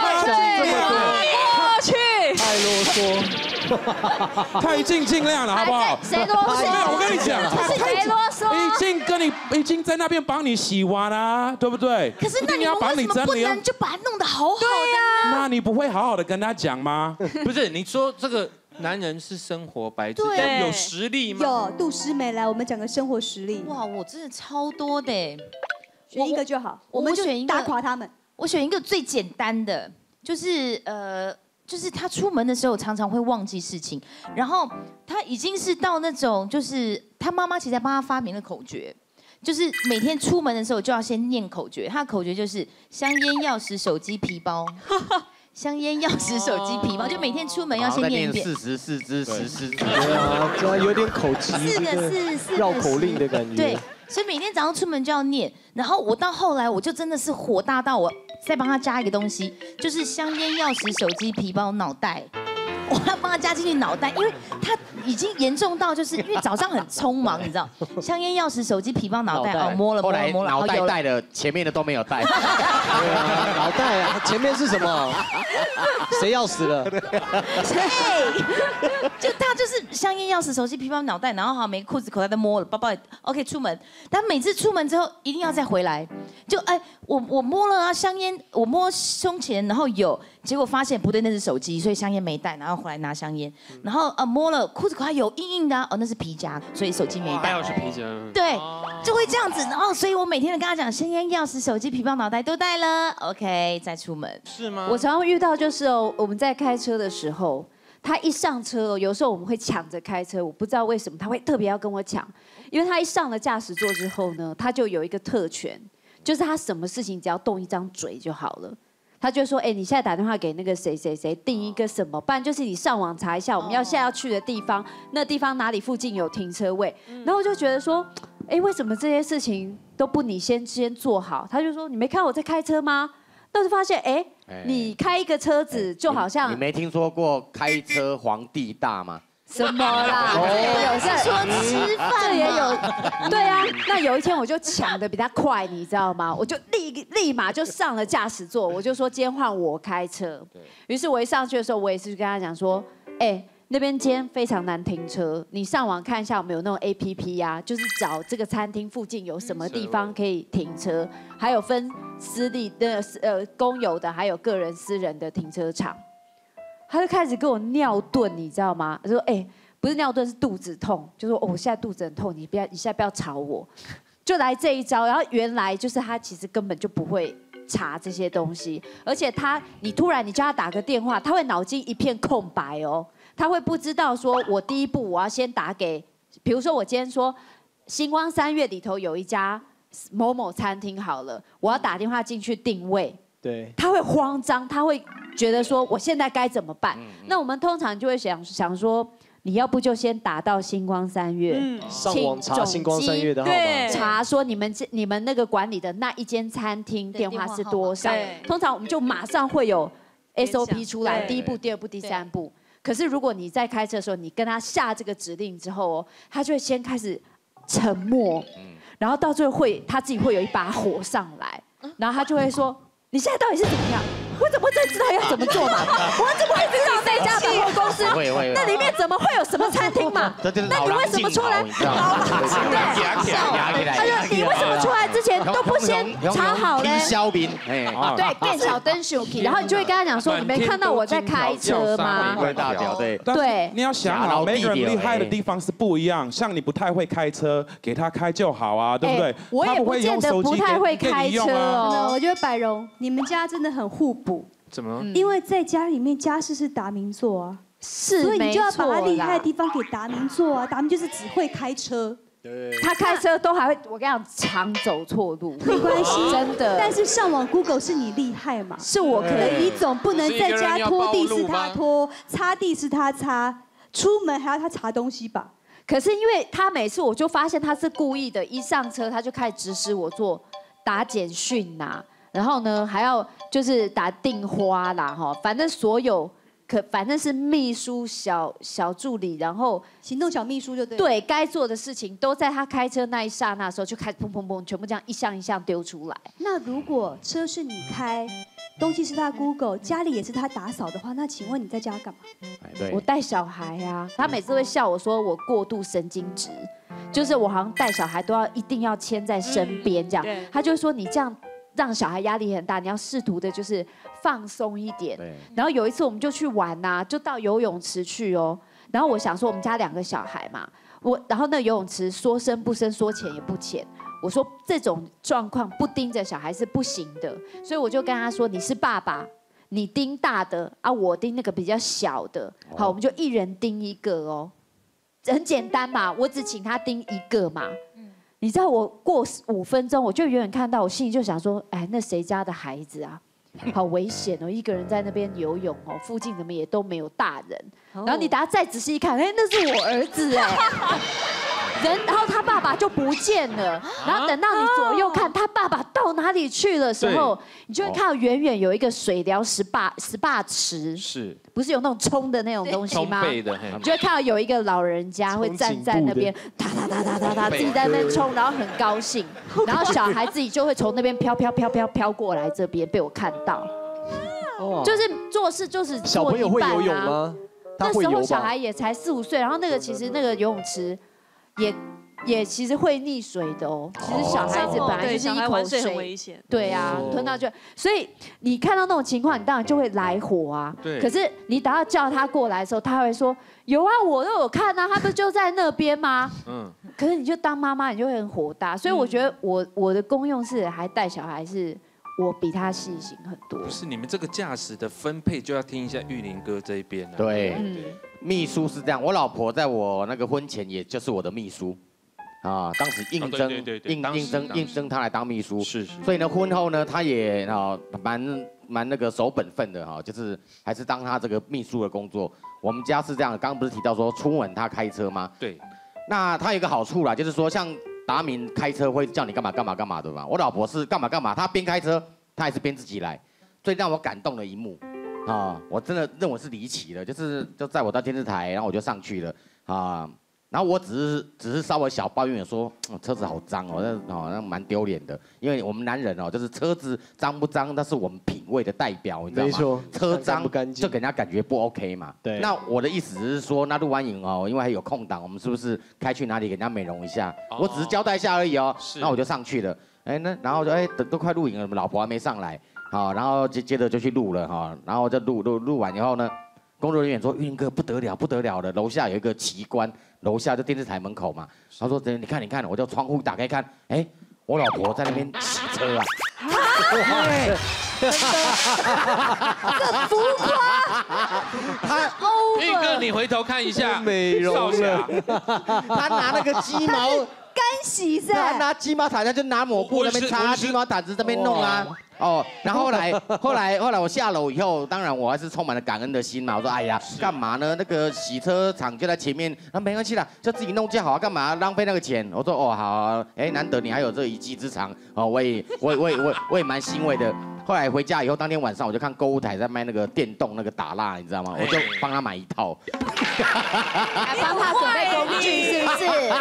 过去， 太啰嗦，他已经尽量了，好不好？ 谁啰嗦？ 没有，我跟你讲， 谁啰嗦？ 已经在那边帮你洗碗啊，对不对？ 可是那你为什么不能就把它弄得好好的呢？ 那你不会好好的跟他讲吗？ 不是，你说这个。男人是生活白痴，有实力吗？ 有，杜诗梅来，我们讲个生活实力。 哇，我真的超多的， 选一个就好，我们就选一个打垮他们。 我选一个最简单的，就是他出门的时候常常会忘记事情，然后他已经是到那种，就是他妈妈其实帮他发明了口诀。就是每天出门的时候就要先念口诀，他的口诀就是香烟、钥匙、手机、皮包。香烟、钥匙、手机、皮包，就每天出门要先念一遍。 44只14只。 对啊，这有点口急，绕口令的感觉。 对，所以每天早上出门就要念。然后我到后来，我就真的是火大到我再帮他加一个东西，就是香烟、钥匙、手机、皮包、脑袋。我要帮他加进去脑袋，因为他已经严重到，就是因为早上很匆忙，你知道，香烟、钥匙、手机、皮包、脑袋，摸了， 后来脑袋带了，前面的都没有带。 对啊，脑袋啊，前面是什么？谁钥匙了？ 就他就是香烟、钥匙、手机、皮包、脑袋，然后好，每个裤子口袋都摸了，包包也 OK 出门。但每次出门之后一定要再回来，就我摸了啊香烟，我摸胸前，然后有，结果发现不对，那是手机，所以香烟没带，然后回来拿香烟，然后摸了裤子口袋有硬硬的，那是皮夹，所以手机没带。 还有是皮夹。 对，就会这样子，然后所以我每天都跟他讲，香烟、钥匙、手机、皮包、脑袋都带了 ，OK 再出门。 是吗？ 我常常遇到就是我们在开车的时候。他一上车，有时候我们会抢着开车，我不知道为什么他会特别要跟我抢，因为他一上了驾驶座之后呢，他就有一个特权，就是他什么事情只要动一张嘴就好了。他就说，你现在打电话给那个谁谁谁订一个什么，不然就是你上网查一下我们现在要去的地方，那地方哪里附近有停车位。然后我就觉得说，为什么这些事情都不你先做好？他就说，你没看我在开车吗？但是发现，你开一个车子就好像你没听说过开车皇帝大吗？ 什么啦？有在说吃饭， 这也有。对啊，那有一天我就抢的比他快，你知道吗？我就立马就上了驾驶座，我就说今天换我开车。于是我一上去的时候，我也是跟他讲说，那边今天非常难停车，你上网看一下有没有那种 APP 呀，就是找这个餐厅附近有什么地方可以停车，还有分私立的公有的，还有个人私人的停车场。他就开始跟我尿遁，你知道吗？他说不是尿遁，是肚子痛，就说我现在肚子很痛，你现在不要吵我，就来这一招。然后原来就是他其实根本就不会查这些东西，而且你突然你叫他打个电话，他会脑筋一片空白哦。他会不知道说，我第一步我要先打给，比如说我今天说星光3月里头有一家某某餐厅好了，我要打电话进去定位， 对， 他会慌张，他会觉得说我现在该怎么办？那我们通常就会想说，你要不就先打到星光3月， 上网查星光3月的号码， 查说你们那个管理的那一间餐厅电话是多少？通常我们就马上会有 SOP 出来，第一步、第二步、第三步。可是如果你在开车的时候，你跟他下这个指令之后他就会先开始沉默，然后到最后他自己会有一把火上来，然后他就会说：“你现在到底是怎么样？我怎么会知道要怎么做嘛？我怎么会知道这家百货公司那里面怎么会有什么餐厅嘛？那你为什么出来？他说你为什么出来之前都不先查好嘞？对，变小灯 Shuki， 然后你就会跟他讲说，你没看到我在开车吗？ 对，你要想好，每个人厉害的地方是不一样。像你不太会开车，给他开就好啊，对不对？ 我也不见得不太会开车哦。 我觉得百荣，你们家真的很互补。 怎么？ 因为在家里面家事是达明做啊， 是， 所以你就要把他厉害的地方给达明做啊。达明就是只会开车。 他开车都还会，我跟你讲，常走错路， 没关系， 真的。 但是上网 Google 是你厉害嘛？ 是我可以， 你总不能在家拖地是他拖，擦地是他擦，出门还要他查东西吧？ 可是因为他每次我就发现他是故意的，一上车他就开始指使我做打简讯呐，然后呢还要就是打订花啦哈，反正所有。反正是秘书小助理，然后行动小秘书就对。 对，该做的事情都在他开车那一刹那的时候就开始砰砰砰，全部这样一项一项丢出来。 那如果车是你开，东西是他 Google， 家里也是他打扫的话，那请问你在家干嘛？ 我带小孩呀，他每次会笑我说我过度神经质，就是我好像带小孩都要一定要牵在身边这样，他就说你这样。让小孩压力很大，你要试图的就是放松一点。然后有一次我们就去玩呐，就到游泳池去哦。然后我想说我们家2个小孩嘛，然后那游泳池说深不深，说浅也不浅。我说这种状况不盯着小孩是不行的，所以我就跟他说：“你是爸爸，你盯大的啊，我盯那个比较小的。好，我们就一人盯一个哦，很简单嘛，我只请他盯一个嘛。”你知道我过5分钟，我就远远看到，我心里就想说，哎，那谁家的孩子啊，好危险哦，一个人在那边游泳哦，附近怎么也都没有大人。然后你等下再仔细一看，哎，那是我儿子哎。然后他爸爸就不见了，然后等到你左右看他爸爸到哪里去的时候，你就会看到远远有一个水疗SPA池， 是， 不是有那种冲的那种东西吗？ 你就会看到有一个老人家会站在那边，哒自己在那边冲，然后很高兴，然后小孩自己就会从那边飘过来这边被我看到，就是做事就是小朋友会游泳吗？ 那时候小孩也才4、5岁，然后那个其实那个游泳池。也其实会溺水的哦。其实小孩子本来就是一口水， 很危险。 对啊，吞到就，所以你看到那种情况，你当然就会来火啊。 对。 可是你等到叫他过来的时候，他会说：“有啊，我都有看啊，他不就在那边吗？”可是你就当妈妈，你就会很火大。所以我觉得我的功用是还带小孩是。我比他细心很多。 不是你们这个驾驶的分配就要听一下玉林哥这一边了。 对，秘书是这样，我老婆在我那个婚前也就是我的秘书，啊，当时应征她来当秘书， 是。 所以呢，婚后呢，她也蛮那个守本分的哈，就是还是当她这个秘书的工作。我们家是这样，刚刚不是提到说出门她开车吗？ 对。 那她有一个好处啦，就是说像。达明开车会叫你干嘛的嘛？我老婆是干嘛，她边开车，她还是边自己来。最让我感动的一幕，啊，我真的认为是离奇的，就载我到电视台，然后我就上去了，啊，然后我只是稍微小抱怨说，车子好脏哦，那蛮丢脸的，因为我们男人哦，就是车子脏不脏，那是我们品味的代表，你知道吗？ 没错， 车脏就给人家感觉不 OK 嘛。对。那我的意思是说，那录完影哦，因为还有空档，我们是不是开去哪里给人家美容一下？我只是交代一下而已哦。那我就上去了，然后就都快录影了，老婆还没上来，好，然后接着就去录了哈，然后就录完以后呢。工作人员说：“玉林哥不得了了，楼下有一个奇观，楼下就电视台门口嘛。”他说：“你看，我就窗户打开看，哎，我老婆在那边洗车啊。”对， 这浮夸， 他玉哥，你回头看一下， 美容了， 他拿那个鸡毛干洗噻， 他拿鸡毛掸子就拿抹布那边擦，鸡毛掸子这边弄啊。哦，然后后来我下楼以后，当然我还是充满了感恩的心嘛。我说，哎呀，干嘛呢？那个洗车厂就在前面，那没关系啦，就自己弄就好啊，干嘛浪费那个钱？我说，哦，好，哎，难得你还有这一技之长，哦，我也蛮欣慰的。后来回家以后，当天晚上我就看购物台在卖那个电动那个打蜡，你知道吗？我就帮他买一套， 还帮他准备工具，是不是？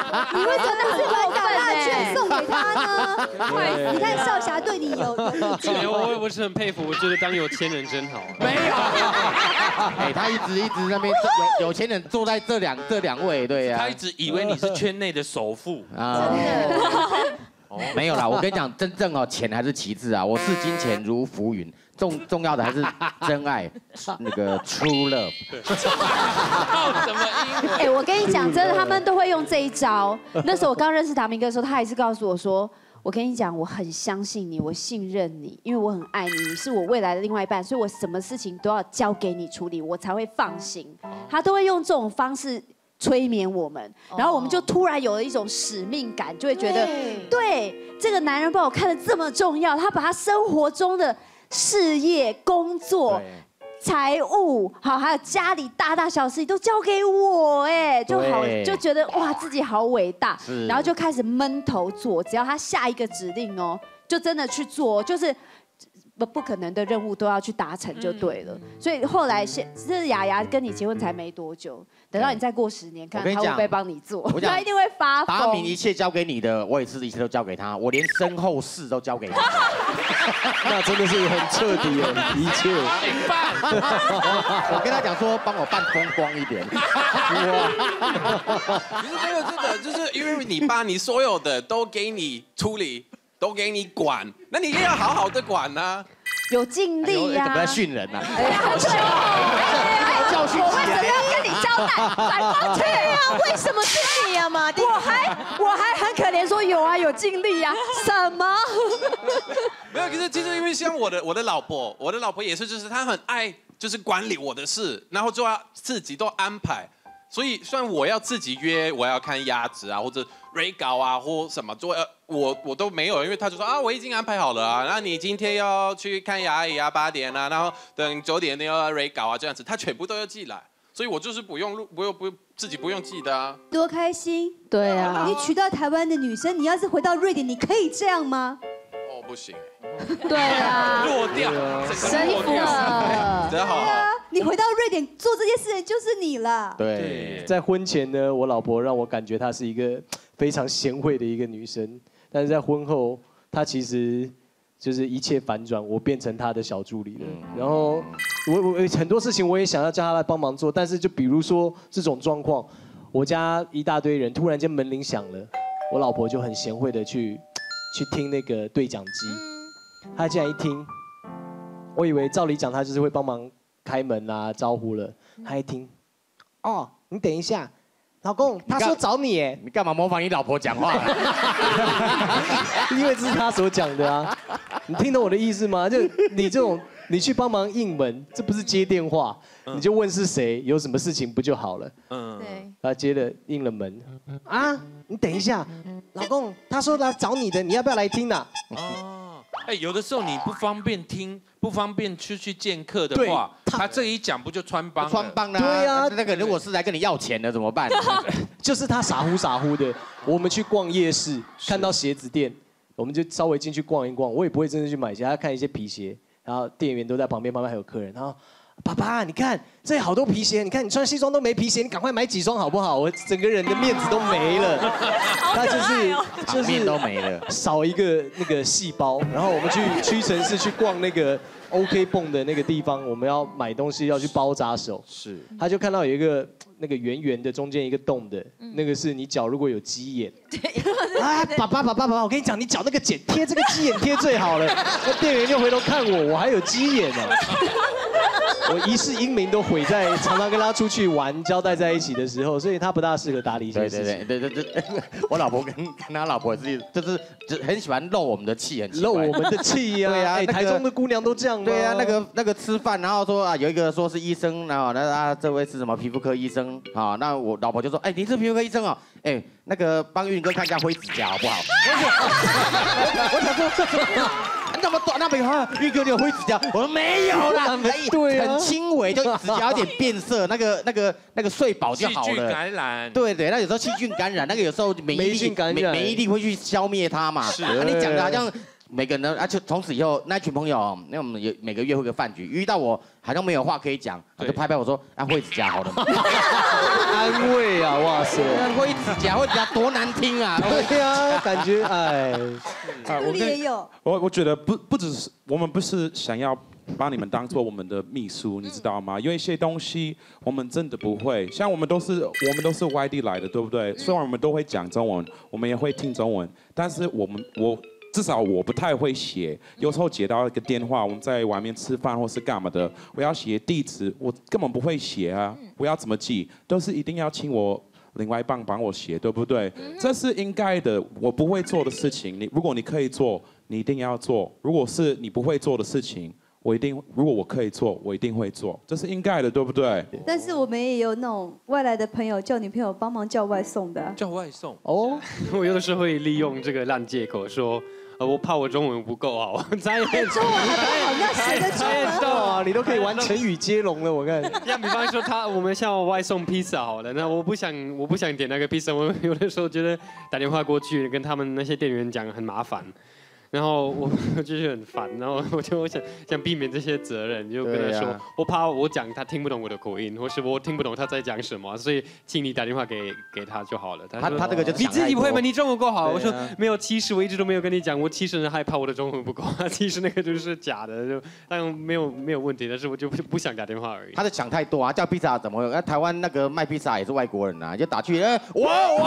你为什么不把打蜡券送给他呢？你看少侠对你有意见。 我是很佩服，我觉得当有钱人真好。 没有，哎，他一直那边有钱人坐在这两位，对呀。 他一直以为你是圈内的首富啊。没有啦，我跟你讲，真正哦，钱还是其次啊。我视金钱如浮云，重要的还是真爱，那个 true love。 什么英文？ 哎，我跟你讲，真的，他们都会用这一招。那时候我刚认识达明哥的时候，他还是告诉我说。我跟你讲，我很相信你，我信任你，因为我很爱你，你是我未来的另外一半，所以我什么事情都要交给你处理，我才会放心。他都会用这种方式催眠我们，然后我们就突然有了一种使命感，就会觉得，对，这个男人把我看得这么重要，他把他生活中的事业、工作。财务好，还有家里大大小事都交给我，哎，就好，就觉得哇自己好伟大，然后就开始闷头做，只要他下一个指令哦，就真的去做，就是不可能的任务都要去达成就对了。所以后来是雅雅跟你结婚才没多久，等到你再过10年，看他会不会帮你做，他一定会发疯。 达明一切交给你的，我也是一切都交给他，我连身后事都交给他。 那真的是很彻底哦，一切。 我跟他讲说，帮我办风光一点。 其实这个真的就是因为你把你所有的都给你处理，都给你管，那你也要好好的管呢。 有尽力呀。 怎么在训人呢？ 好凶！ 教训我为什么要跟你交代？反方去啊！为什么是你啊，马丁？我还很可怜，说有啊，有尽力啊，什么？ 没有，可是其实因为像我的老婆也是，就是她很爱就是管理我的事，然后就要自己都安排。所以虽然我要自己约，我要看鸭子啊，或者蕊稿啊，或什么，我都没有，因为他就说啊，我已经安排好了啊，那你今天要去看牙医啊，8点啊，然后等9点你要蕊稿啊，这样子，他全部都要寄来，所以我就是不用自己不用记的啊。 多开心！ 对啊， 你娶到台湾的女生，你要是回到瑞典，你可以这样吗？ 哦，不行。 对啊， 弱掉， 生服了， 真好。 你回到瑞典做这件事情就是你了。 对，在婚前呢，我老婆让我感觉她是一个非常贤惠的一个女生，但是在婚后，她其实就是一切反转，我变成她的小助理了。然后我很多事情我也想要叫她来帮忙做，但是就比如说这种状况，我家一大堆人突然间门铃响了，我老婆就很贤惠的去听那个对讲机，她竟然一听，我以为照理讲她就是会帮忙开门啊，招呼了。他一听，哦，你等一下，老公，他说找你耶。 你干嘛模仿你老婆讲话？ 因为这是他所讲的啊。你听懂我的意思吗？就你这种，你去帮忙应门，这不是接电话，你就问是谁，有什么事情不就好了？对。他接了应了门，啊，你等一下，老公，他说来找你的，你要不要来听啊？ 哎，有的时候你不方便听，不方便去见客的话，他这一讲不就穿帮了？ 穿帮了。对啊，那个如果是来跟你要钱的怎么办？ 就是他傻乎傻乎的。我们去逛夜市，看到鞋子店，我们就稍微进去逛一逛。我也不会真的去买鞋，他看一些皮鞋，然后店员都在旁边，旁边还有客人，然后。爸爸，你看这里好多皮鞋，你看你穿西装都没皮鞋，你赶快买几双好不好？我整个人的面子都没了。他就是面都没了， 少一个那个细胞。然后我们去屈臣氏去逛那个 OK 泵的那个地方，我们要买东西要去包扎手。 是， 他就看到有一个那个圆圆的，中间一个洞的，那个是你脚如果有鸡眼。啊，爸爸，我跟你讲，你脚那个贴这个鸡眼贴最好了。那店员就回头看我还有鸡眼呢。我一世英名都毁在常常跟他出去玩、交代在一起的时候，所以他不大适合打理一些事情。 对，我老婆跟他老婆是就是很喜欢漏我们的气，很漏我们的气呀。对啊，台中的姑娘都这样吗？ 对啊，那个吃饭，然后说啊，有一个说是医生，然后那这位是什么皮肤科医生啊？那我老婆就说，哎，你是皮肤科医生哦，哎，那个帮运哥看一下灰指甲好不好？我想说。那么短，那边玉哥你有灰指甲？我说没有啦， 对， 很轻微，就指甲有点变色，那个睡饱就好了。 细菌感染。 对，那有时候细菌感染，那个有时候免疫力会去消灭它嘛。 是。 你讲的好像每个人，而且从此以后那群朋友，那我们有每个月会有个饭局，遇到我好像没有话可以讲，我就拍拍我说啊，惠子夹好了吗？ 安慰啊，哇塞， 惠子夹多难听啊！ 对呀，感觉哎， 这里也有。 我觉得不只是我们不是想要把你们当做我们的秘书，你知道吗？有一些东西我们真的不会，像我们都是外地来的，对不对？虽然我们都会讲中文，我们也会听中文，但是至少我不太会写，有时候接到一个电话，我们在外面吃饭或是干嘛的，我要写地址，我根本不会写啊，我要怎么记，都是一定要请我另外一半帮我写，对不对？这是应该的，我不会做的事情，如果你可以做，你一定要做；如果是你不会做的事情，如果我可以做，我一定会做，这是应该的，对不对？ 但是我们也有那种外来的朋友叫女朋友帮忙叫外送的。 叫外送哦，我有的时候会利用这个烂借口说。我怕我中文不够好，他也中文还不好，那写的中文知道啊，你都可以玩成语接龙了，我看。 像比方说我们像外送披萨好了，那我不想点那个披萨，我有的时候觉得打电话过去跟他们那些店员讲很麻烦。然后我就是很烦，然后我想避免这些责任，就跟他说，我怕我讲他听不懂我的口音，或是我听不懂他在讲什么，所以请你打电话给他就好了。 他这个就你自己不会吗？你中文够好。我说没有，其实我一直都没有跟你讲，我其实害怕我的中文不够，其实那个就是假的，就当然没有问题，但是我就不想打电话而已。 他的想太多啊，叫披萨怎么会？那台湾那个卖披萨也是外国人啊，就打去我。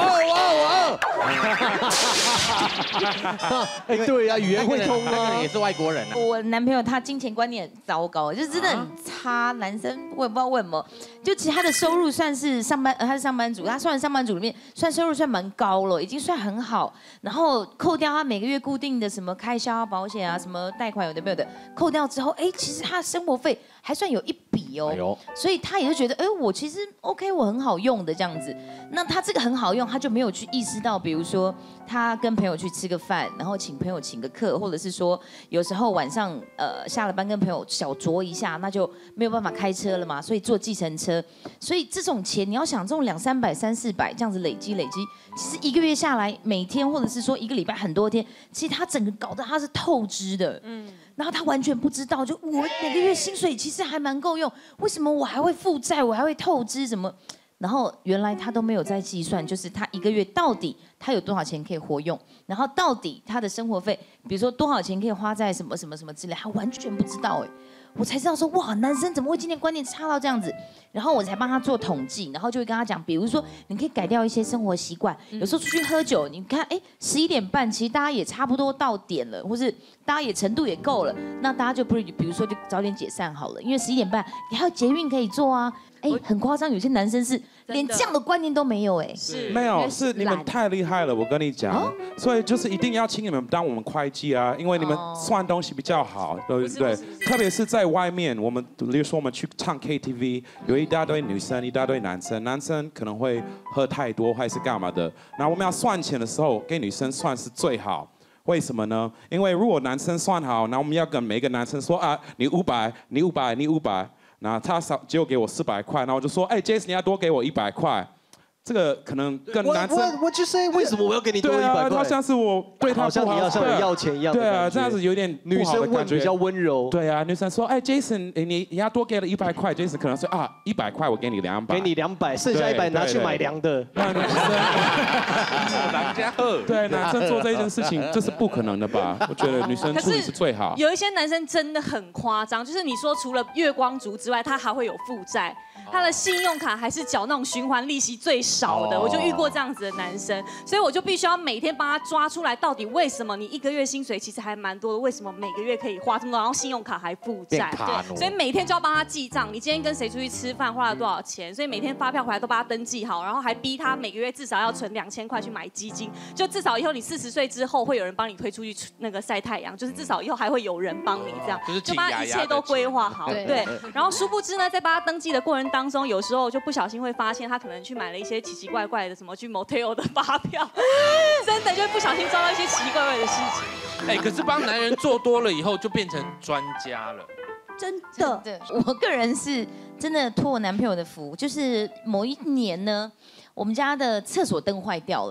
哎，对呀。语言会通啊， 也是外国人啊。 我男朋友他金钱观念很糟糕，就真的很差。男生我也不知道为什么，就其实他的收入算是他是上班族，他算上班族里面算收入算蛮高了，已经算很好。然后扣掉他每个月固定的什么开销、保险啊、什么贷款有的没有的，扣掉之后，哎，其实他的生活费还算有一笔哦。所以他也就觉得，哎，我其实 OK， 我很好用的这样子。那他这个很好用，他就没有去意识到，比如说他跟朋友去吃个饭，然后请朋友请个课，或者是说有时候晚上下了班跟朋友小酌一下，那就没有办法开车了嘛，所以坐计程车。所以这种钱你要想这种200-300、300-400这样子累积，其实一个月下来，每天或者是说一个礼拜很多天，其实他整个搞得他是透支的。然后他完全不知道，就我每个月薪水其实还蛮够用，为什么我还会负债，我还会透支什么？然后原来他都没有在计算，就是他一个月到底他有多少钱可以活用，然后到底他的生活费，比如说多少钱可以花在什么什么什么之类，他完全不知道哎。我才知道说哇，男生怎么会今天观念差到这样子？然后我才帮他做统计，然后就会跟他讲，比如说你可以改掉一些生活习惯，有时候出去喝酒，你看哎11点半，其实大家也差不多到点了，或是大家也程度也够了，那大家就不如比如说就早点解散好了，因为11点半你还有捷运可以坐啊。哎，很夸张，有些男生是连这样的观念都没有哎， 是没有，是你们太厉害了，我跟你讲，所以就是一定要请你们当我们会计啊，因为你们算东西比较好，对不对？特别是在外面，我们比如说我们去唱 KTV， 有一大堆女生，一大堆男生，男生可能会喝太多还是干嘛的，那我们要算钱的时候，给女生算是最好。为什么呢？因为如果男生算好，那我们要跟每个男生说啊，你500，你500，你500。那他只有给我400块，那我就说，哎 ，Jason 你要多给我100块，这个可能跟男生， 我就说为什么我要给你多100块？ 他像是我对他不好， 像你要钱一样。 对啊，这样子有点女生问比较温柔。 对啊，女生说，哎 ，Jason， 你要多给了100块，Jason 可能说啊，100块我给你200， 给你200，剩下100拿去买凉的。 那女生，男家喝。对，男生做这件事情，这是不可能的吧？我觉得女生处理是最好。 有一些男生真的很夸张，就是你说除了月光族之外，他还会有负债，他的信用卡还是缴那种循环利息最少的，我就遇过这样子的男生，所以我就必须要每天帮他抓出来，到底为什么你一个月薪水其实还蛮多的，为什么每个月可以花这么多，然后信用卡还负债，对，所以每天就要帮他记账，你今天跟谁出去吃饭花了多少钱，所以每天发票回来都帮他登记好，然后还逼他每个月至少要存2000块去买基金，就至少以后你40岁之后会有人帮你推出去那个晒太阳，就是至少以后还会有人帮你这样，就把他一切都规划好，对，然后殊不知呢，在帮他登记的过程当中，有时候就不小心会发现他可能去买了一些奇奇怪怪的什么去 motel 的发票，真的就会不小心遭到一些奇奇怪怪的事情。 哎，可是帮男人做多了以后，就变成专家了。 真的， 我个人是真的托我男朋友的福，就是某一年呢，我们家的厕所灯坏掉了。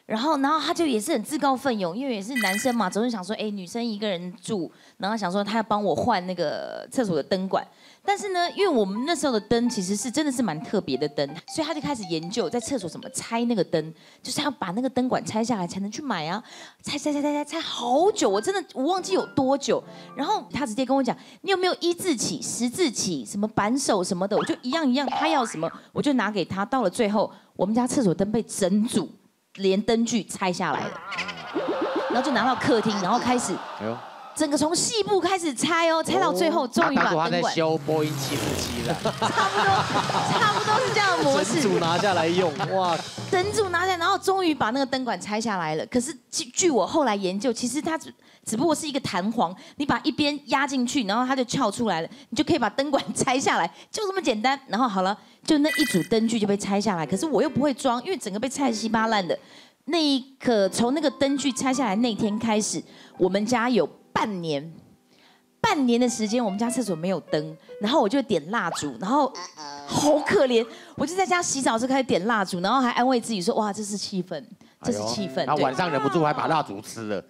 然后他就也是很自告奋勇，因为也是男生嘛，总是想说，哎，女生一个人住，然后想说他要帮我换那个厕所的灯管。但是呢，因为我们那时候的灯其实是真的是蛮特别的灯，所以他就开始研究在厕所怎么拆那个灯，就是要把那个灯管拆下来才能去买啊，拆好久，我忘记有多久。然后他直接跟我讲，你有没有1字起、10字起，什么扳手什么的，我就一样，他要什么我就拿给他。到了最后，我们家厕所灯被整组连灯具拆下来了，然后就拿到客厅，然后开始。整个从细部开始拆哦，拆到最后终于把灯管。 他在修波音747了。 差不多是这样的模式。 整组拿下来用，哇！ 整组拿下来，然后终于把那个灯管拆下来了。可是据我后来研究，其实它只不过是一个弹簧，你把一边压进去，然后它就翘出来了，你就可以把灯管拆下来，就这么简单。然后好了，就那一组灯具就被拆下来。可是我又不会装，因为整个被拆得稀巴烂的。那一刻，从那个灯具拆下来那天开始，我们家有半年的时间，我们家厕所没有灯，然后我就点蜡烛，然后好可怜，我就在家洗澡时开始点蜡烛，然后还安慰自己说，哇，这是气氛，这是气氛。 然后晚上忍不住还把蜡烛吃了。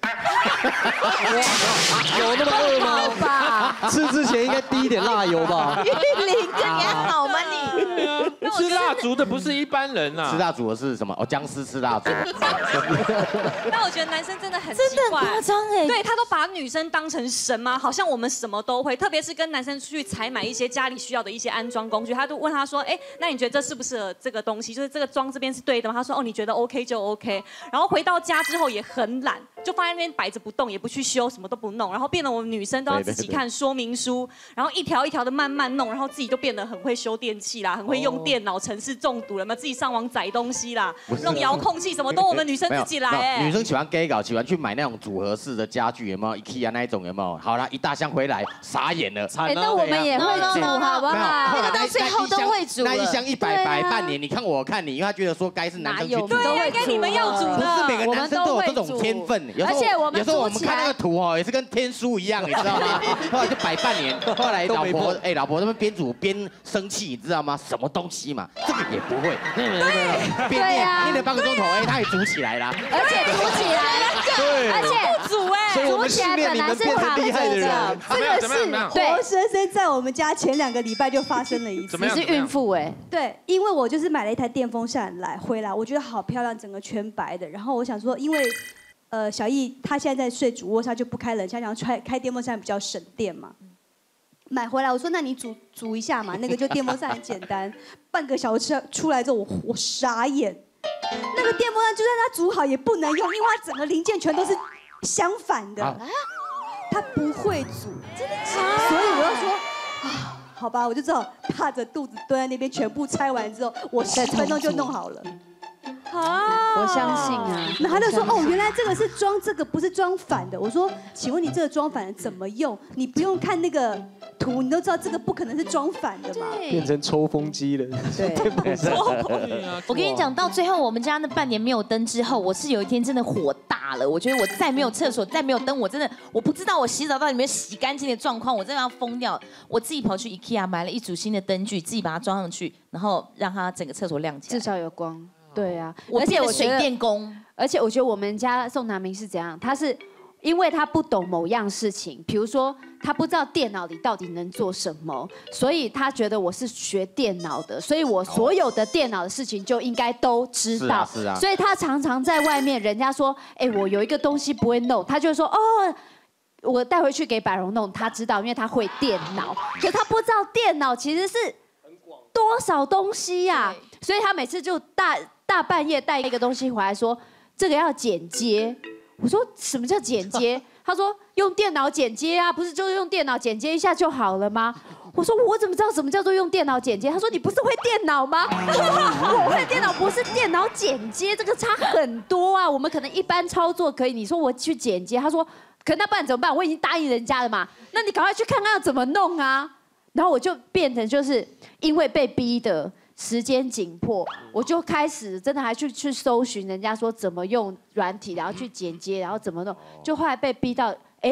有那么饿吗？吃之前应该滴一点蜡油吧？ 玉林，这你还好吗你？ 吃蜡烛的不是一般人啊！ 吃蜡烛的是什么？哦，僵尸吃蜡烛。 那我觉得男生真的很奇怪， 夸张哎， 对他都把女生当成神吗？好像我们什么都会，特别是跟男生出去采买一些家里需要的一些安装工具，他都问他说，哎，那你觉得这适不适合这个东西？就是这个装这边是对的吗？他说，哦，你觉得 OK 就 OK。然后回到家之后也很懒，就放在那边摆着不动，也不去修，什么都不弄，然后变得我们女生都要自己看说明书，然后一条一条的慢慢弄，然后自己都变得很会修电器啦，很会用电脑程式中毒了嘛，自己上网载东西啦，弄遥控器什么都我们女生自己来哎。 女生喜欢 gay 搞，喜欢去买那种组合式的家具，有没有 IKEA 那一种有没有？好了，一大箱回来傻眼了。 那我们也会煮好不好？ 那到最后都会煮。 那一箱100摆半年，你看我看你，因为他觉得说该是男生去煮。 对，该你们要煮的。 不是每个男生都有这种天分， 而且我们有时候我们看那个图哦，也是跟天书一样，你知道吗？后来就摆半年，后来老婆他们边煮边生气，你知道吗？什么东西嘛，这个也不会，边念了半个钟头，哎，他也煮起来了， 而且煮起来了， 对， 而且煮哎， 煮起来本来是躺着的， 这个是活生生在我们家前2个礼拜就发生了一次。 你是孕妇哎？ 对，因为我就是买了一台电风扇回来，我觉得好漂亮，整个全白的。然后我想说，因为小易他现在在睡主卧，他就不开冷气，想开电风扇比较省电嘛。买回来我说那你煮一下嘛，那个就电风扇很简单。半个小时出来之后我傻眼，那个电风扇就算它煮好也不能用，因为它整个零件全都是相反的，它不会煮，真的假的？所以我要说啊，好吧，我就只好大着肚子蹲在那边，全部拆完之后，我10分钟就弄好了。 我相信啊。 那他就说哦，原来这个是装这个，不是装反的。我说，请问你这个装反的怎么用？你不用看那个图，你都知道这个不可能是装反的嘛。 变成抽风机了。 对， 我跟你讲，到最后我们家那半年没有灯之后，我是有一天真的火大了。我觉得我再没有厕所，再没有灯，我真的我不知道我洗澡到底有没有洗干净的状况，我真的要疯掉。我自己跑去 IKEA 买了一组新的灯具，自己把它装上去，然后让它整个厕所亮起来， 至少有光。对啊， 而且我水电工， 而且我觉得我们家宋南明是怎样，他是因为他不懂某样事情，比如说他不知道电脑里到底能做什么，所以他觉得我是学电脑的，所以我所有的电脑的事情就应该都知道。 是啊。 所以他常常在外面，人家说，哎，我有一个东西不会弄，他就说，哦，我带回去给百荣弄，他知道，因为他会电脑，可他不知道电脑其实是多少东西呀，所以他每次就大半夜带一个东西回来说，这个要剪接。我说什么叫剪接？他说用电脑剪接啊，不是就是用电脑剪接一下就好了吗？我说我怎么知道什么叫做用电脑剪接？他说你不是会电脑吗？他说我会电脑，不是电脑剪接，这个差很多啊。我们可能一般操作可以，你说我去剪接，他说可那不然怎么办？我已经答应人家了嘛，那你赶快去看看要怎么弄啊。然后我就变成就是因为被逼的。时间紧迫，我就开始真的还去搜寻人家说怎么用软体，然后去剪接，然后怎么弄，就后来被逼到，哎，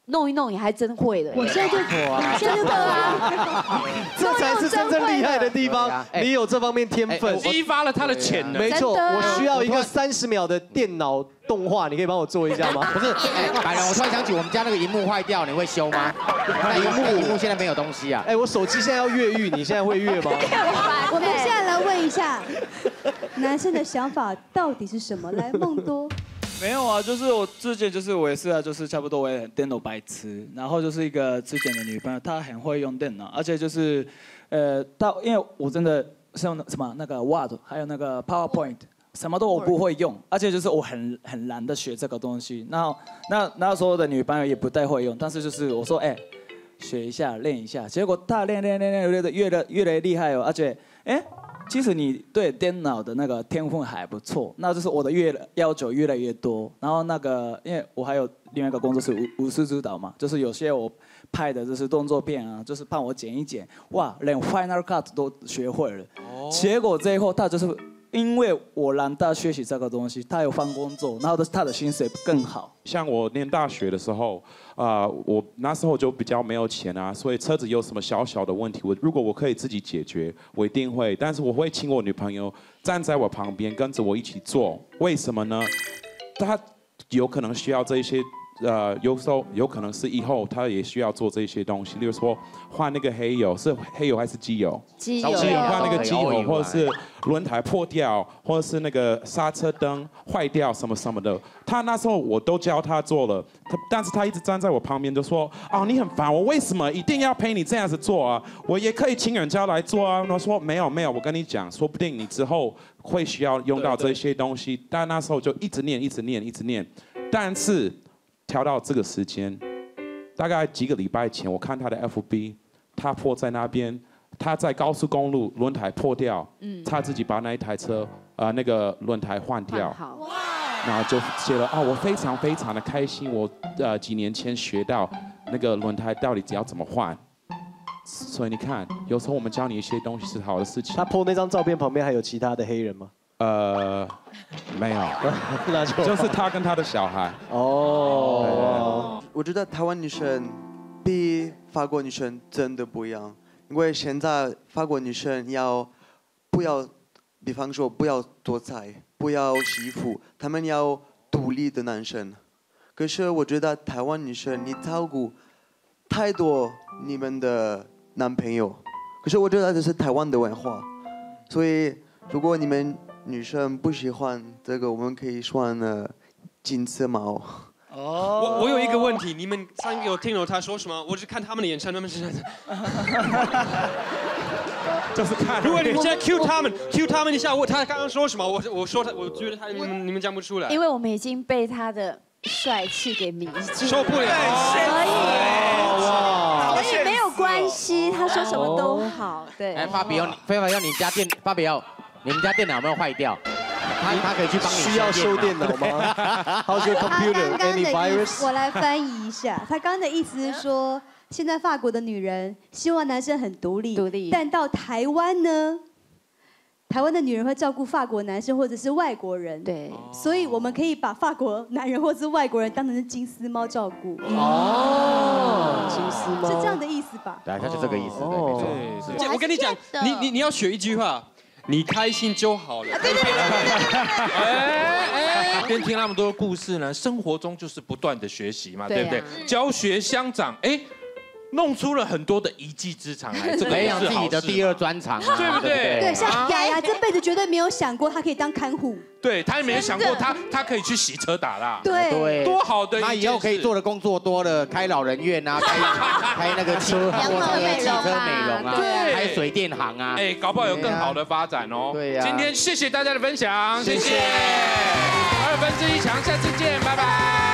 弄一弄你还真会了。 我现在就真的啊， 这才是真正厉害的地方。你有这方面天分， 激发了他的潜能。 没错，我需要一个30秒的电脑动画，你可以帮我做一下吗？ 不是，百龙，我突然想起我们家那个荧幕坏掉，你会修吗？荧幕现在没有东西啊。 我手机现在要越狱，你现在会越吗？ 我们现在来问一下，男生的想法到底是什么？来，孟多。 没有啊，就是我之前我也是啊，就是差不多我也很电脑白痴，然后就是一个之前的女朋友，她很会用电脑，而且就是因为我真的像什么那个 Word 还有那个 PowerPoint 什么都我不会用，而且就是我很懒得学这个东西。那时候的女朋友也不太会用，但是就是我说学一下练一下，结果她练的越来越厉害哦，而且其实你对电脑的那个天分还不错，那就是我的要求越来越多。然后那个，因为我还有另外一个工作是武术指导嘛，就是有些我拍的就是动作片啊，就是帮我剪一剪，哇，连 Final Cut 都学会了。结果最后他就是因为我让他学习这个东西，他有换工作，然后他的薪水更好。 像我念大学的时候，我那时候就比较没有钱啊，所以车子有什么小小的问题，如果我可以自己解决，我一定会。但是我会请我女朋友站在我旁边，跟着我一起做。为什么呢？她有可能需要这些。有时候有可能是以后他也需要做这些东西，例如说换那个黑油，是黑油还是机油？ 机油换那个机油，或者是轮胎破掉，或者是那个刹车灯坏掉什么什么的。他那时候我都教他做了，但是他一直站在我旁边就说：“哦，你很烦我，为什么一定要陪你这样子做啊？我也可以请人家来做啊。”我说：“没有，我跟你讲，说不定你之后会需要用到这些东西。”但那时候就一直念，但是。挑到这个时间，大概几个礼拜前，我看他的 FB， 他破在那边，他在高速公路轮胎破掉，他自己把那一台车那个轮胎换掉，然后就写了我非常非常的开心，我几年前学到那个轮胎到底要怎么换，所以你看，有时候我们教你一些东西是好的事情。 他 po 那张照片旁边还有其他的黑人吗？ 没有，就是他跟他的小孩。 我觉得台湾女生比法国女生真的不一样，因为现在法国女生不要，比方说不要做菜，不要洗衣服，她们要独立的男生。可是我觉得台湾女生你照顾太多你们的男朋友，可是我觉得这是台湾的文化，所以如果你们女生不喜欢这个，我们可以算金丝猫。 我有一个问题，你们3个有听懂他说什么？我只看他们的眼神，他们是就是看。 如果你们现在 cue 他们一下，他刚刚说什么？我说我觉得你们讲不出来。 因为我们已经被他的帅气给迷住， 受不了。 所以没有关系，他说什么都好。对。 法比欧，你家法比欧。你们家电脑有没有坏掉？他可以去帮你需要修电脑吗 ？How's your computer? Any virus? 我来翻译一下，他刚刚的意思是说，现在法国的女人希望男生很独立，但到台湾呢，台湾的女人会照顾法国男生或者是外国人， 对， 所以我们可以把法国男人或者是外国人当成是金丝猫照顾。 金丝猫是这样的意思吧？ 对，他就这个意思，对，没错。 我跟你讲，你要学一句话。你开心就好了。 今天听那么多故事呢，生活中就是不断的学习嘛，对不对？教学相长，弄出了很多的一技之长来，这个培养自己的第2专长， 对不对？ 对，像雅雅这辈子绝对没有想过她可以当看护， 对她也没有想过她可以去洗车打蜡， 对， 多好的一件事。 她以后可以做的工作多了，开老人院啊，开那个汽车美容啊，开水电行啊， 搞不好有更好的发展哦。 对呀， 今天谢谢大家的分享，谢谢。2分之1强，下次见，拜拜。